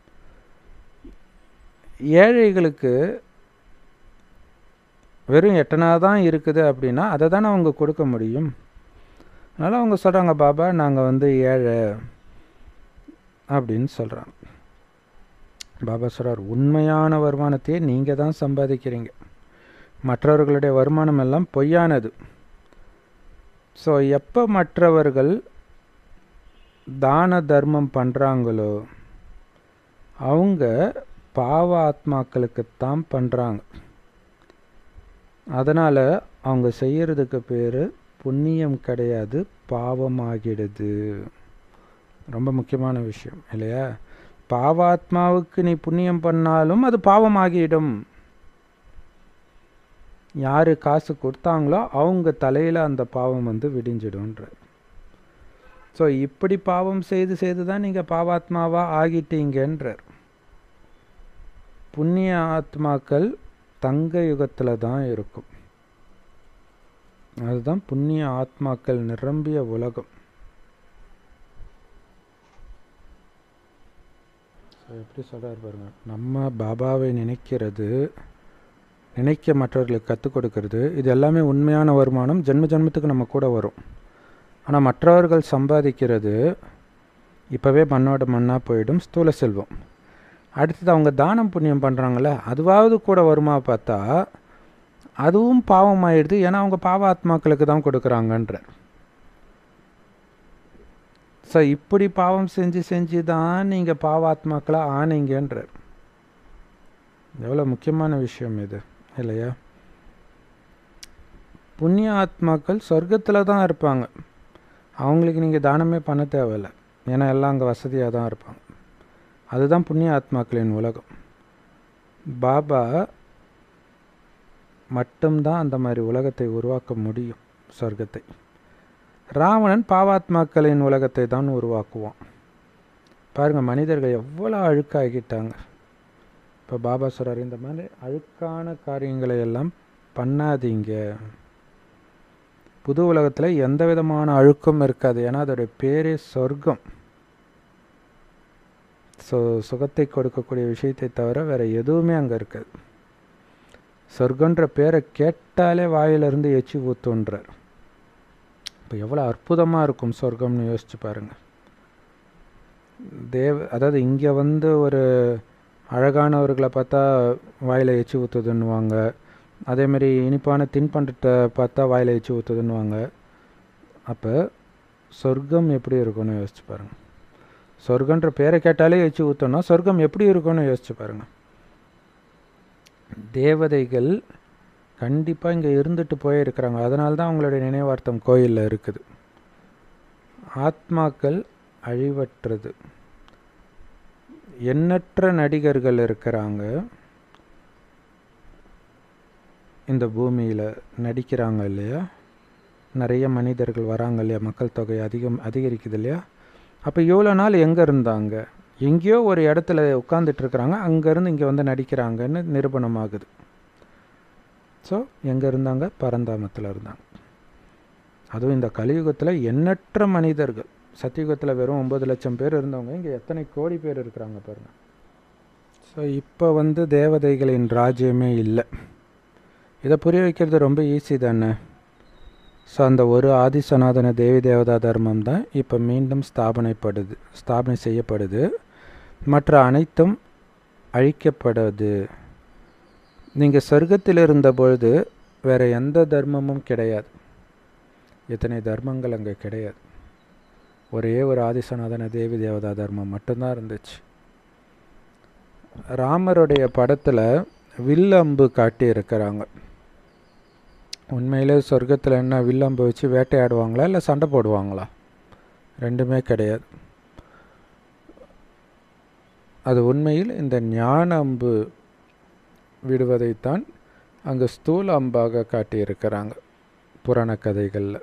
ஏழைகளுக்கு வெறும் 8 அணா தான் இருக்குது அப்படின்னா அதை தானே அவங்க கொடுக்க முடியும். அதனால் அவங்க சொல்கிறாங்க, பாபா நாங்கள் ஏழை அப்படின்னு சொல்கிறாங்க. பாபா சொல்கிறார், உண்மையான வருமானத்தையே நீங்கள் தான் சம்பாதிக்கிறீங்க, மற்றவர்களுடைய வருமானம் எல்லாம் பொய்யானது. ஸோ எப்போ மற்றவர்கள் தான தர்மம் பண்ணுறாங்களோ அவங்க பாவ ஆத்மாக்களுக்குத்தான் பண்ணுறாங்க. அதனால் அவங்க செய்கிறதுக்கு பேர் புண்ணியம் கிடையாது, பாவமாகிடுது. ரொம்ப முக்கியமான விஷயம் இல்லையா. பாவாத்மாவுக்கு நீ புண்ணியம் பண்ணாலும் அது பாவமாகிடும். யார் காசு கொடுத்தாங்களோ அவங்க தலையில் அந்த பாவம் விடிஞ்சிடும்ன்ற. ஸோ இப்படி பாவம் செய்து செய்து தான் நீங்கள் பாவாத்மாவாக ஆகிட்டீங்கன்றார். புண்ணிய ஆத்மாக்கள் தங்க யுகத்தில் தான் இருக்கும். அதுதான் புண்ணிய ஆத்மாக்கள் நிரம்பிய உலகம். எப்படி சொல்கிறார் பாருங்க, நம்ம பாபாவை நினைக்கிறது, நினைக்க மற்றவர்களுக்கு கற்றுக் கொடுக்கறது, இது எல்லாமே உண்மையான வருமானம், ஜென்ம ஜென்மத்துக்கு நம்ம கூட வரும். ஆனால் மற்றவர்கள் சம்பாதிக்கிறது இப்போவே மண்ணோட மண்ணாக போயிடும், ஸ்தூல செல்வம். அடுத்தது அவங்க தானம் புண்ணியம் பண்ணுறாங்களே, அதுவாவது கூட வருமா பார்த்தா அதுவும் பாவம் ஆயிடுது. ஏன்னா அவங்க பாவ ஆத்மாக்களுக்கு தான் கொடுக்குறாங்கன்ற. ஸோ இப்படி பாவம் செஞ்சு செஞ்சு தான் நீங்கள் பாவாத்மாக்களாக ஆனீங்கன்றார். எவ்வளோ முக்கியமான விஷயம் இது இல்லையா. புண்ணிய ஆத்மாக்கள் சொர்க்கத்தில் தான் இருப்பாங்க, அவங்களுக்கு நீங்கள் தானமே பண்ண தேவையில்லை, ஏன்னா எல்லாம் அங்கே வசதியாக தான் இருப்பாங்க. அதுதான் புண்ணிய ஆத்மாக்களின் உலகம். பாபா மட்டும்தான் அந்த மாதிரி உலகத்தை உருவாக்க முடியும், சொர்க்கத்தை. ராவணன் பாவாத்மாக்களின் உலகத்தை தான் உருவாக்குவான். பாருங்கள், மனிதர்கள் எவ்வளோ அழுக்காகிட்டாங்க. இப்போ பாபா சொல்கிறார், இந்த மாதிரி அழுக்கான காரியங்களை எல்லாம் பண்ணாதீங்க. புது உலகத்தில் எந்த விதமான அழுக்கும் இருக்காது, ஏன்னா அதோடைய பேரே சொர்க்கம். ஸோ சுகத்தை கொடுக்கக்கூடிய விஷயத்தை தவிர வேறு எதுவுமே அங்கே இருக்காது. சொர்க்கன்ற பேரை கேட்டாலே வாயிலிருந்து எச்சி ஊத்துன்றார். இப்போ எவ்வளோ அற்புதமாக இருக்கும் சொர்க்கம்னு யோசிச்சு பாருங்கள். அதாவது இங்கே ஒரு அழகானவர்களை பார்த்தா வாயில் எச்சி ஊற்றுதுன்னுவாங்க, அதேமாரி இனிப்பான தின்பண்டத்தை பார்த்தா வாயில் எச்சி ஊற்றுதுன்னுவாங்க. அப்போ சொர்க்கம் எப்படி இருக்கும்னு யோசிச்சு பாருங்கள். சொர்க்கன்ற பேரை கேட்டாலே எச்சி ஊற்றோன்னா சொர்க்கம் எப்படி இருக்கும்னு யோசிச்சு பாருங்கள். தேவதைகள் கண்டிப்பாக இங்கே இருந்துட்டு போயிருக்கிறாங்க, அதனால தான் அவங்களுடைய நினைவார்த்தம் கோயிலில் இருக்குது. ஆத்மாக்கள் அழிவற்றது. எண்ணற்ற நடிகர்கள் இருக்கிறாங்க, இந்த பூமியில் நடிக்கிறாங்க இல்லையா. நிறைய மனிதர்கள் வராங்க இல்லையா, மக்கள் தொகை அதிகரிக்குது இல்லையா. அப்போ இவ்வளோ நாள் எங்கே இருந்தாங்க? எங்கேயோ ஒரு இடத்துல உட்காந்துட்ருக்குறாங்க, அங்கேருந்து இங்கே வந்து நடிக்கிறாங்கன்னு நிரூபணமாகுது. ஸோ எங்கே இருந்தாங்க? பரந்தாமத்தில் இருந்தாங்க. அதுவும் இந்த கலியுகத்தில் எண்ணற்ற மனிதர்கள். சத்தியுகத்தில் வெறும் 9 லட்சம் பேர் இருந்தவங்க, இங்கே எத்தனை கோடி பேர் இருக்கிறாங்க பாருங்கள். ஸோ இப்போ வந்து தேவதைகளின் ராஜ்யமே இல்லை. இதை புரிய வைக்கிறது ரொம்ப ஈஸி தானே. ஸோ அந்த ஒரு ஆதிசநாதன தேவி தேவதா தர்மம் தான் இப்போ மீண்டும் ஸ்தாபனை செய்யப்படுது. மற்ற அனைத்தும் அழிக்கப்படுது. நீங்கள் சொர்க்கத்தில் இருந்தபொழுது வேறு எந்த தர்மமும் கிடையாது. எத்தனை தர்மங்கள் அங்கே கிடையாது. ஒரே ஒரு ஆதிசநாதன தேவி தேவதா தர்மம் மட்டும்தான் இருந்துச்சு. ராமருடைய படத்தில் வில்லம்பு காட்டி இருக்கிறாங்க. உண்மையிலே சொர்க்கத்தில் என்ன வில்லம்பு வச்சு வேட்டையாடுவாங்களா இல்லை சண்டை போடுவாங்களா? ரெண்டுமே கிடையாது. அது உண்மையில் இந்த ஞான அம்பு விடுவதைத்தான் அங்கே ஸ்தூல அம்பாக காட்டியிருக்கிறாங்க புராண கதைகளில்.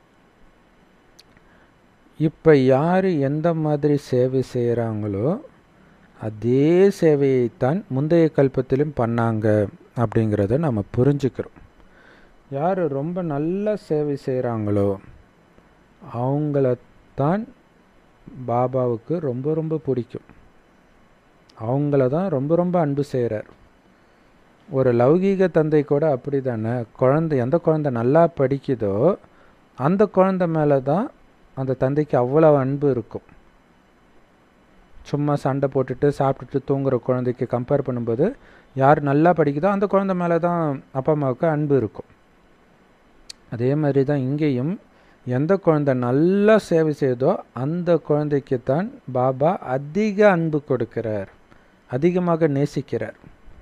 இப்போ யார் எந்த மாதிரி சேவை செய்கிறாங்களோ அதே சேவையைத்தான் முந்தைய கல்பத்திலும் பண்ணாங்க அப்படிங்கிறத நம்ம புரிஞ்சுக்கிறோம். யார் ரொம்ப நல்ல சேவை செய்கிறாங்களோ அவங்களத்தான் பாபாவுக்கு ரொம்ப ரொம்ப பிடிக்கும். அவங்கள தான் ரொம்ப ரொம்ப அன்பு செய்கிறார். ஒரு லௌகீக தந்தை கூட அப்படி தானே. எந்த குழந்தை நல்லா படிக்குதோ அந்த குழந்தை மேலே தான் அந்த தந்தைக்கு அவ்வளோ அன்பு இருக்கும். சும்மா சண்டை போட்டுட்டு சாப்பிட்டுட்டு தூங்குகிற குழந்தைக்கு கம்பேர் பண்ணும்போது யார் நல்லா படிக்குதோ அந்த குழந்தை மேலே தான் அப்பா அம்மாவுக்கு அன்பு இருக்கும். அதே மாதிரி தான் இங்கேயும் எந்த குழந்தை நல்லா சேவை செய்தோ அந்த குழந்தைக்கு தான் பாபா அதிக அன்பு கொடுக்கிறார், அதிகமாக நேசிக்கிறார்.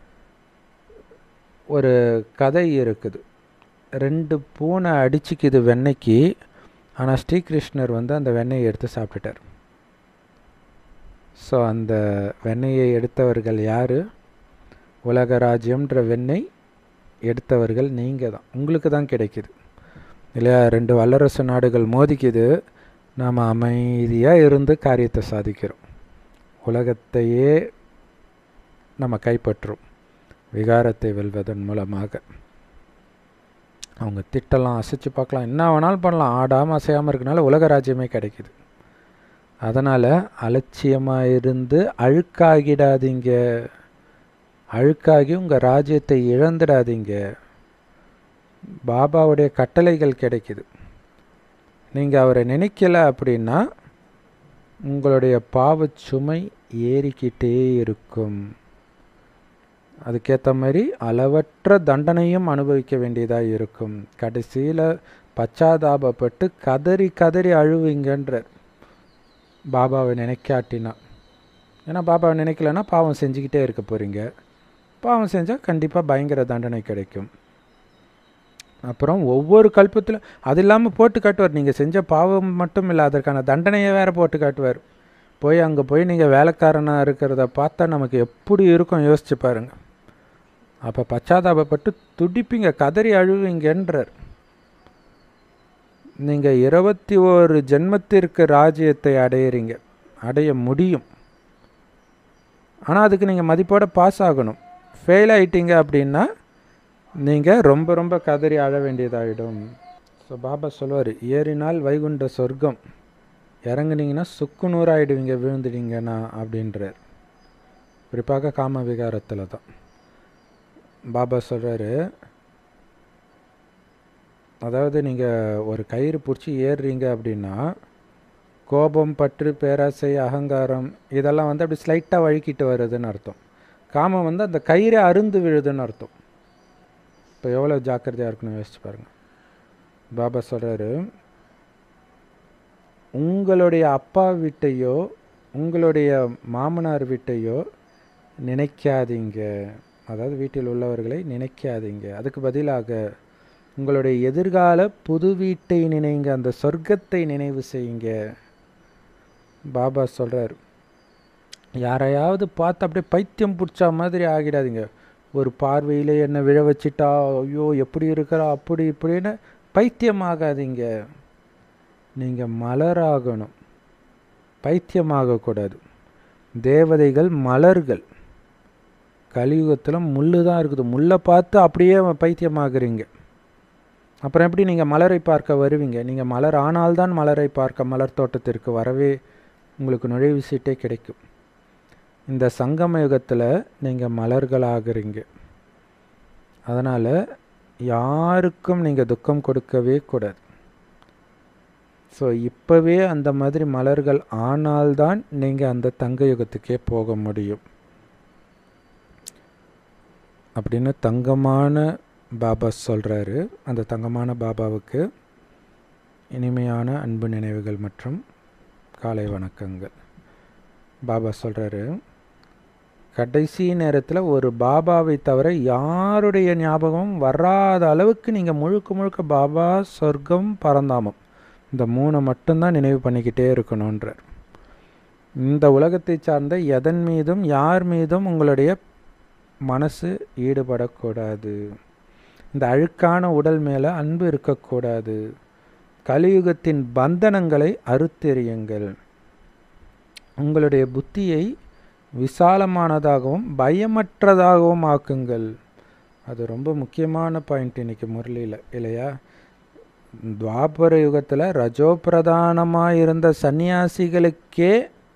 ஒரு கதை இருக்குது. 2 பூனை அடிச்சுக்குது வெண்ணெய்க்கு. ஆனால் ஸ்ரீகிருஷ்ணர் வந்து அந்த வெண்ணெயை எடுத்து சாப்பிட்டுட்டார். ஸோ அந்த வெண்ணெயை எடுத்தவர்கள் யார்? உலக ராஜ்யம்ன்ற வெண்ணெய் எடுத்தவர்கள் நீங்கள் தான். உங்களுக்கு தான் கிடைக்கிது இல்லையா? 2 வல்லரசு நாடுகள் மோதிக்குது, நாம் அமைதியாக இருந்து காரியத்தை சாதிக்கிறோம். உலகத்தையே நம்ம கைப்பற்றும் விகாரத்தை வெல்வதன் மூலமாக. அவங்க திட்டலாம், அசைச்சு பார்க்கலாம், என்ன வேணாலும் பண்ணலாம். ஆடாமல் அசையாமல் இருக்கனால உலக ராஜ்யமே கிடைக்கிது. அதனால் அலட்சியமாக இருந்து அழுக்காகிடாதீங்க. அழுக்காகி உங்கள் ராஜ்யத்தை இழந்துடாதீங்க. பாபாவுடைய கட்டளைகள் கிடைக்குது. நீங்கள் அவரை நினைக்கல அப்படின்னா உங்களுடைய பாவச் சுமை ஏறிக்கிட்டே இருக்கும். அதுக்கேற்ற மாதிரி அளவற்ற தண்டனையும் அனுபவிக்க வேண்டியதாக இருக்கும். கடைசியில் பச்சாதாபப்பட்டு கதறி கதறி அழுவீங்கன்ற பாபாவை நினைக்காட்டினா. ஏன்னா பாபாவை நினைக்கலன்னா பாவம் செஞ்சுக்கிட்டே இருக்க போகிறீங்க. பாவம் செஞ்சால் கண்டிப்பாக பயங்கர தண்டனை கிடைக்கும். அப்புறம் ஒவ்வொரு கல்பத்திலும் அது இல்லாமல் போட்டு காட்டுவார். நீங்கள் செஞ்ச பாவம் மட்டும் இல்லை, அதற்கான தண்டனையை வேறு போட்டு காட்டுவார். அங்கே போய் நீங்கள் வேலைக்காரனாக இருக்கிறத பார்த்தா நமக்கு எப்படி இருக்கும் யோசிச்சு பாருங்கள். அப்போ பச்சாதாபப்பட்டு துடிப்பீங்க, கதறி அழுவீங்கன்றார். நீங்கள் 21 ஜென்மத்திற்கு ராஜ்யத்தை அடைய முடியும். ஆனால் அதுக்கு நீங்கள் மதிப்போட பாஸ் ஆகணும். ஃபெயில் ஆகிட்டீங்க அப்படின்னா நீங்கள் ரொம்ப ரொம்ப கதறி அழ வேண்டியதாகிடும். ஸோ பாபா சொல்வார், ஏறினால் வைகுண்ட சொர்க்கம், இறங்குனீங்கன்னா சுக்குநூறாயிடுவீங்க விழுந்துட்டீங்கன்னா அப்படின்றார். குறிப்பாக காம விகாரத்தில் தான் பாபா சொல்கிறாரு. அதாவது நீங்கள் ஒரு கயிறு பிடிச்சி ஏறுறீங்க அப்படின்னா கோபம், பற்று, பேராசை, அகங்காரம் இதெல்லாம் வந்து அப்படி ஸ்லைட்டாக வழுக்கிட்டு வருதுன்னு அர்த்தம். காமம் வந்து அந்த கயிறை அருந்து விழுதுன்னு அர்த்தம். இப்போ எவ்வளோ ஜாக்கிரதையாக இருக்குன்னு யோசிச்சு பாருங்கள். பாபா சொல்கிறாரு, உங்களுடைய அப்பா வீட்டையோ உங்களுடைய மாமனார் வீட்டையோ நினைக்காதீங்க. அதாவது வீட்டில் உள்ளவர்களை நினைக்காதீங்க. அதுக்கு பதிலாக உங்களுடைய எதிர்கால புது வீட்டை நினைங்க, அந்த சொர்க்கத்தை நினைவு செய்யுங்க. பாபா சொல்கிறார், யாரையாவது பார்த்து அப்படியே பைத்தியம் பிடிச்சா மாதிரி ஆகிடாதீங்க. ஒரு பார்வையில் என்னை விழ வச்சிட்டா ஐயோ எப்படி இருக்கிறா அப்படி இப்படின்னு பைத்தியம் ஆகாதீங்க. நீங்கள் மலராகணும். பைத்தியமாகக்கூடாது. தேவதைகள் மலர்கள். கலியுகத்தில் முள் தான் இருக்குது. முள்ளை பார்த்து அப்படியே பைத்தியமாகறீங்க. அப்புறம் எப்படி நீங்கள் மலரை பார்க்க வருவீங்க? நீங்கள் மலர் ஆனால்தான் மலரை பார்க்க மலர் தோட்டத்திற்கு வரவே உங்களுக்கு நுழைவு சீட்டே கிடைக்கும். இந்த சங்கம யுகத்தில் நீங்கள் மலர்களாகிறீங்க. அதனால் யாருக்கும் நீங்கள் துக்கம் கொடுக்கவே கூடாது. ஸோ இப்போவே அந்த மாதிரி மலர்கள் ஆனால்தான் நீங்கள் அந்த தங்க யுகத்துக்கே போக முடியும் அப்படின்னு தங்கமான பாபா சொல்கிறாரு. அந்த தங்கமான பாபாவுக்கு இனிமையான அன்பு நினைவுகள் மற்றும் காலை வணக்கங்கள். பாபா சொல்கிறாரு, கடைசி நேரத்தில் ஒரு பாபாவை தவிர யாருடைய ஞாபகம் வராத அளவுக்கு நீங்கள் முழுக்க முழுக்க பாபா, சொர்க்கம், பரந்தாமம் இந்த 3 மட்டும்தான் நினைவு பண்ணிக்கிட்டே இருக்கணுன்றார். இந்த உலகத்தை சார்ந்த எதன் மீதும் யார் மீதும் உங்களுடைய மனசு ஈடுபடக்கூடாது. இந்த அழுக்கான உடல் மேலே அன்பு இருக்கக்கூடாது. கலியுகத்தின் பந்தனங்களை அறுத்தெறியுங்கள். உங்களுடைய புத்தியை விசாலமானதாகவும் பயமற்றதாகவும் ஆக்குங்கள். அது ரொம்ப முக்கியமான பாயிண்ட் இன்னைக்கு முரளியில் இல்லையா? துவாபர யுகத்தில் ரஜோபிரதானமாக இருந்த சன்னியாசிகளுக்கே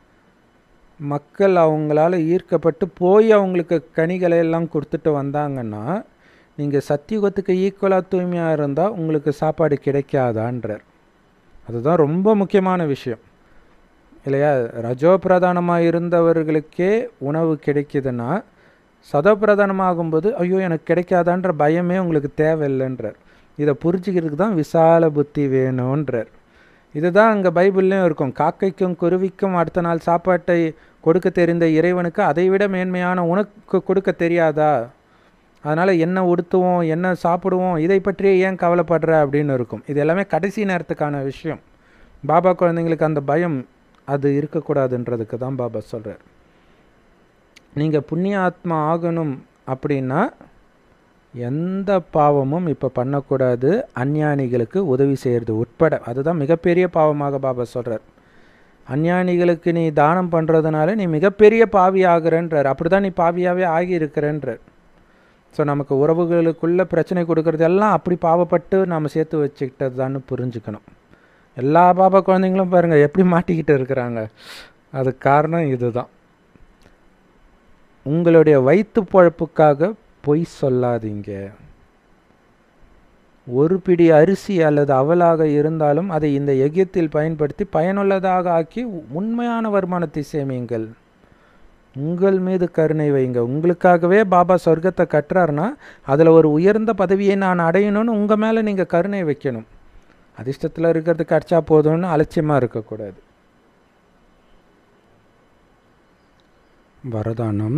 மக்கள் அவங்களால ஈர்க்கப்பட்டு போய் அவங்களுக்கு கனிகளை எல்லாம் கொடுத்துட்டு வந்தாங்கன்னா, நீங்கள் சத்தியுகத்துக்கு ஈக்குவலாக தூய்மையாக இருந்தால் உங்களுக்கு சாப்பாடு கிடைக்காதான்றார். அதுதான் ரொம்ப முக்கியமான விஷயம் இல்லையா? ரஜோபிரதானமாக இருந்தவர்களுக்கே உணவு கிடைக்குதுன்னா, சதோபிரதானமாகும்போது ஐயோ எனக்கு கிடைக்காதான்ற பயமே உங்களுக்கு தேவையில்லைன்றார். இதை புரிஞ்சுக்கிறதுக்கு தான் விசால புத்தி வேணுன்றார். இதுதான் அங்கே பைபிள்லேயும் இருக்கும். காக்கைக்கும் குருவிக்கும் அடுத்த நாள் சாப்பாட்டை கொடுக்க தெரிந்த இறைவனுக்கு அதைவிட மேன்மையான உனக்கு கொடுக்க தெரியாதா? அதனால் என்ன உடுத்துவோம், என்ன சாப்பிடுவோம், இதை பற்றியே ஏன் கவலைப்படுற அப்படின்னு இருக்கும். இது எல்லாமே கடைசி நேரத்துக்கான விஷயம். பாபா குழந்தைங்களுக்கு அந்த பயம் அது இருக்கக்கூடாதுன்றதுக்கு தான் பாபா சொல்கிறார். நீங்கள் புண்ணிய ஆத்மா ஆகணும் அப்படின்னா எந்த பாவமும் இப்போ பண்ணக்கூடாது. அஞ்ஞானிகளுக்கு உதவி செய்கிறது உட்பட. அதுதான் மிகப்பெரிய பாவமாக பாபா சொல்கிறார். அஞ்ஞானிகளுக்கு நீ தானம் பண்ணுறதுனால நீ மிகப்பெரிய பாவி ஆகிறன்றார். அப்படி தான் நீ பாவியாகவே ஆகியிருக்கிறன்றார். ஸோ நமக்கு உறவுகளுக்குள்ளே பிரச்சனை கொடுக்கறது எல்லாம் அப்படி பாவப்பட்டு நாம் சேர்த்து வச்சுக்கிட்டது தான் புரிஞ்சுக்கணும். எல்லா பாபா குழந்தைங்களும் பாருங்கள் எப்படி மாட்டிக்கிட்டு இருக்கிறாங்க. அதுக்கு காரணம் இதுதான். உங்களுடைய வயிற்று பொழப்புக்காக பொய் சொல்லாதீங்க. ஒரு பிடி அரிசி அல்லது அவலாக இருந்தாலும் அதை இந்த யஜ்யத்தில் பயன்படுத்தி பயனுள்ளதாக ஆக்கி உண்மையான வருமானத்தை சேமியுங்கள். உங்கள் மீது கருணை வைங்க. உங்களுக்காகவே பாபா சொர்க்கத்தை கட்டுறாருன்னா அதில் ஒரு உயர்ந்த பதவியை நான் அடையணும்னு உங்கள் மேலே நீங்கள் கருணை வைக்கணும். அதிர்ஷ்டத்தில் இருக்கிறது கிடைச்சா போதும்னு அலட்சியமாக இருக்கக்கூடாது. வரதானம்.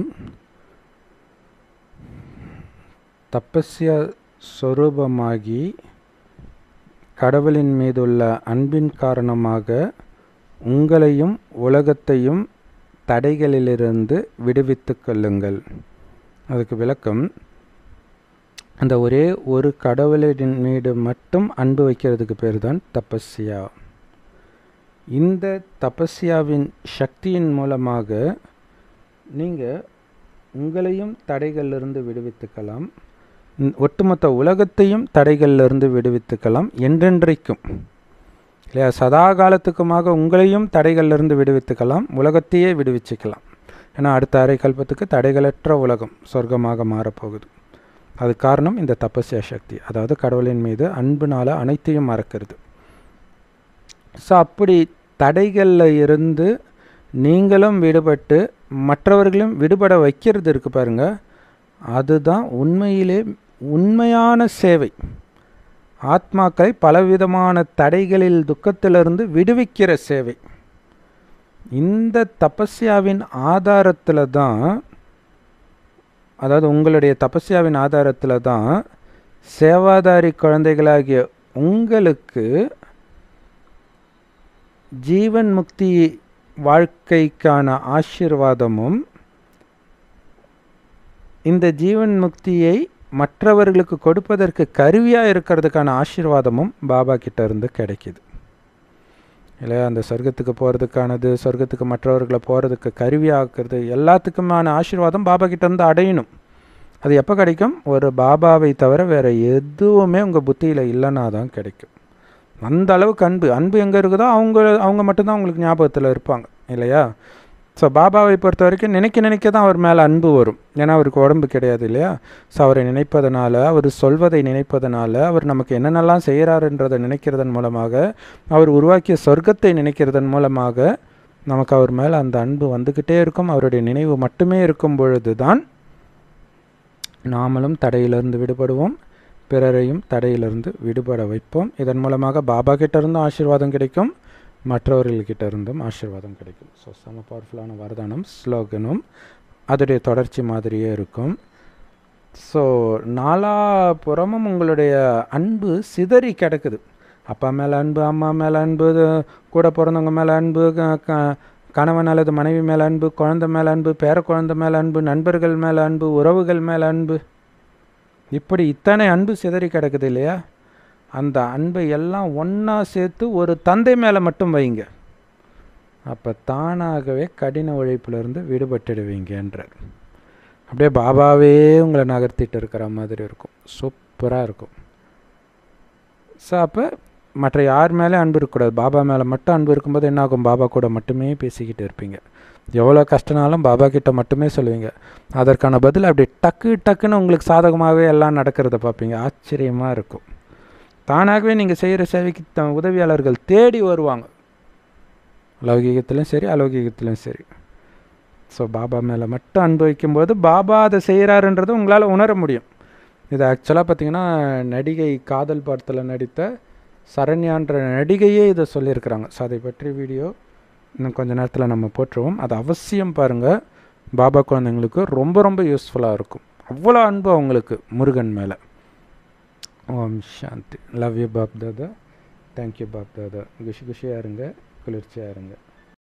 தபஸ்ய சொரூபமாகி கடவுளின் மீதுள்ள அன்பின் காரணமாக உங்களையும் உலகத்தையும் தடைகளிலிருந்து விடுவித்து கொள்ளுங்கள். அதுக்கு விளக்கம், அந்த ஒரே ஒரு கடவுளின் மீது மட்டும் அன்பு வைக்கிறதுக்கு பேர் தான் தபஸ்யா. இந்த தபஸ்யாவின் சக்தியின் மூலமாக நீங்கள் உங்களையும் தடைகளிலிருந்து விடுவித்துக்கலாம், ஒட்டுமொத்த உலகத்தையும் தடைகளிலிருந்து விடுவித்துக்கலாம், என்றென்றைக்கும் இல்லையா? சதா காலத்துக்குமாக உங்களையும் தடைகளிலிருந்து விடுவித்துக்கலாம், உலகத்தையே விடுவிச்சுக்கலாம். ஏன்னா அடுத்த அரை கல்பத்துக்கு தடைகளற்ற உலகம் சொர்க்கமாக மாறப்போகுது. அது காரணம் இந்த தபஸ்யா சக்தி, அதாவது கடவுளின் மீது அன்புனால அனைத்தையும் மறக்கிறது. ஸோ அப்படி தடைகளில் இருந்து நீங்களும் விடுபட்டு மற்றவர்களும் விடுபட வைக்கிறது இருக்கு பாருங்க, அதுதான் உண்மையிலே உண்மையான சேவை. ஆத்மாக்களை பலவிதமான தடைகளில் துக்கத்திலிருந்து விடுவிக்கிற சேவை. இந்த தபஸ்யாவின் ஆதாரத்தில் தான், அதாவது உங்களுடைய தபஸ்யாவின் ஆதாரத்தில் தான் சேவாதாரி குழந்தைகளாகிய உங்களுக்கு ஜீவன் முக்தி வாழ்க்கைக்கான ஆசீர்வாதமும், இந்த ஜீவன் முக்தியை மற்றவர்களுக்கு கொடுப்பதற்கு கருவியாக இருக்கிறதுக்கான ஆசீர்வாதமும் பாபா கிட்ட இருந்து கிடைக்கிது. இல்லையா? அந்த சொர்க்கத்துக்கு போகிறதுக்கானது, சொர்க்கத்துக்கு மற்றவர்களை போகிறதுக்கு கருவியாக்குறது, எல்லாத்துக்குமான ஆசீர்வாதம் பாபா கிட்டேருந்து அடையணும். அது எப்போ கிடைக்கும்? ஒரு பாபாவை தவிர வேறு எதுவுமே உங்கள் புத்தியில் இல்லைன்னா தான் கிடைக்கும். அந்த அளவுக்கு அன்பு எங்கே இருக்குதோ அவங்க மட்டும்தான் உங்களுக்கு ஞாபகத்தில் இருப்பாங்க, இல்லையா? ஸோ பாபாவை பொறுத்த வரைக்கும் நினைக்க தான் அவர் மேலே அன்பு வரும். ஏன்னா அவருக்கு உடம்பு கிடையாது, இல்லையா? ஸோ அவரை நினைப்பதனால, அவர் சொல்வதை நினைப்பதனால, அவர் நமக்கு என்னென்னலாம் செய்கிறாருன்றதை நினைக்கிறதன் மூலமாக, அவர் உருவாக்கிய சொர்க்கத்தை நினைக்கிறதன் மூலமாக நமக்கு அவர் மேலே அந்த அன்பு வந்துக்கிட்டே இருக்கும். அவருடைய நினைவு மட்டுமே இருக்கும் பொழுது தான் நாமளும் தடையிலிருந்து விடுபடுவோம், பிறரையும் தடையிலிருந்து விடுபட வைப்போம். இதன் மூலமாக பாபா கிட்டேருந்தும் ஆசீர்வாதம் கிடைக்கும், மற்றவர்கள்கிட்ட இருந்தும் ஆசீர்வாதம் கிடைக்கும். ஸோ செம பவர்ஃபுல்லான வரதானம், ஸ்லோகனும் அதோடைய தொடர்ச்சி மாதிரியே இருக்கும். ஸோ நாலாபுறமும் உங்களுடைய அன்பு சிதறி கிடக்குது. அப்பா மேலே அன்பு, அம்மா மேலே அன்பு, கூட பிறந்தவங்க மேலே அன்பு, கணவன் அல்லது மனைவி மேலே அன்பு, குழந்தை மேலே அன்பு, பேர குழந்தை மேலே அன்பு, நண்பர்கள் மேலே அன்பு, உறவுகள் மேலே அன்பு, இப்படி இத்தனை அன்பு சிதறி கிடக்குது, இல்லையா? அந்த அன்பை எல்லாம் ஒன்றா சேர்த்து ஒரு தந்தை மேலே மட்டும் வைங்க. அப்போ தானாகவே கடின உழைப்பிலிருந்து விடுபட்டுடுவீங்கன்றார். அப்படியே பாபாவே உங்களை நகர்த்திட்டு இருக்கிற மாதிரி இருக்கும், சூப்பராக இருக்கும். ஸோ அப்போ மற்ற யார் மேலே அன்பு இருக்கக்கூடாது, பாபா மேலே மட்டும் அன்பு இருக்கும்போது என்ன ஆகும்? பாபா கூட மட்டுமே பேசிக்கிட்டு இருப்பீங்க. எவ்வளோ கஷ்டனாலும் பாபா கிட்ட மட்டுமே சொல்லுவீங்க. அதற்கான பதில் அப்படி டக்குன்னு உங்களுக்கு சாதகமாகவே எல்லாம் நடக்கிறத பார்ப்பீங்க. ஆச்சரியமாக இருக்கும். தானாகவே நீங்கள் செய்கிற சேவைக்கு உதவியாளர்கள் தேடி வருவாங்க, லௌகீகத்திலும் சரி அலௌகீகத்திலும் சரி. ஸோ பாபா மேலே மட்டும் அன்பு வைக்கும்போது பாபா அதை செய்கிறாருன்றது உங்களால் உணர முடியும். இது ஆக்சுவலாக பார்த்திங்கன்னா நடிகை காதல் படத்தில் நடித்த சரண்யான்ற நடிகையே இதை சொல்லியிருக்கிறாங்க. ஸோ அதை பற்றி வீடியோ இன்னும் கொஞ்சம் நேரத்தில் நம்ம போட்டுருவோம். அது அவசியம் பாருங்கள். பாபா குழந்தைங்களுக்கு ரொம்ப யூஸ்ஃபுல்லாக இருக்கும். அவ்வளோ அன்பு அவங்களுக்கு முருகன் மேலே. Om Shanti. Love you Bap Dada. Thank you Bap Dada. குஷியாக இருங்க, குளிர்ச்சியாக இருங்க.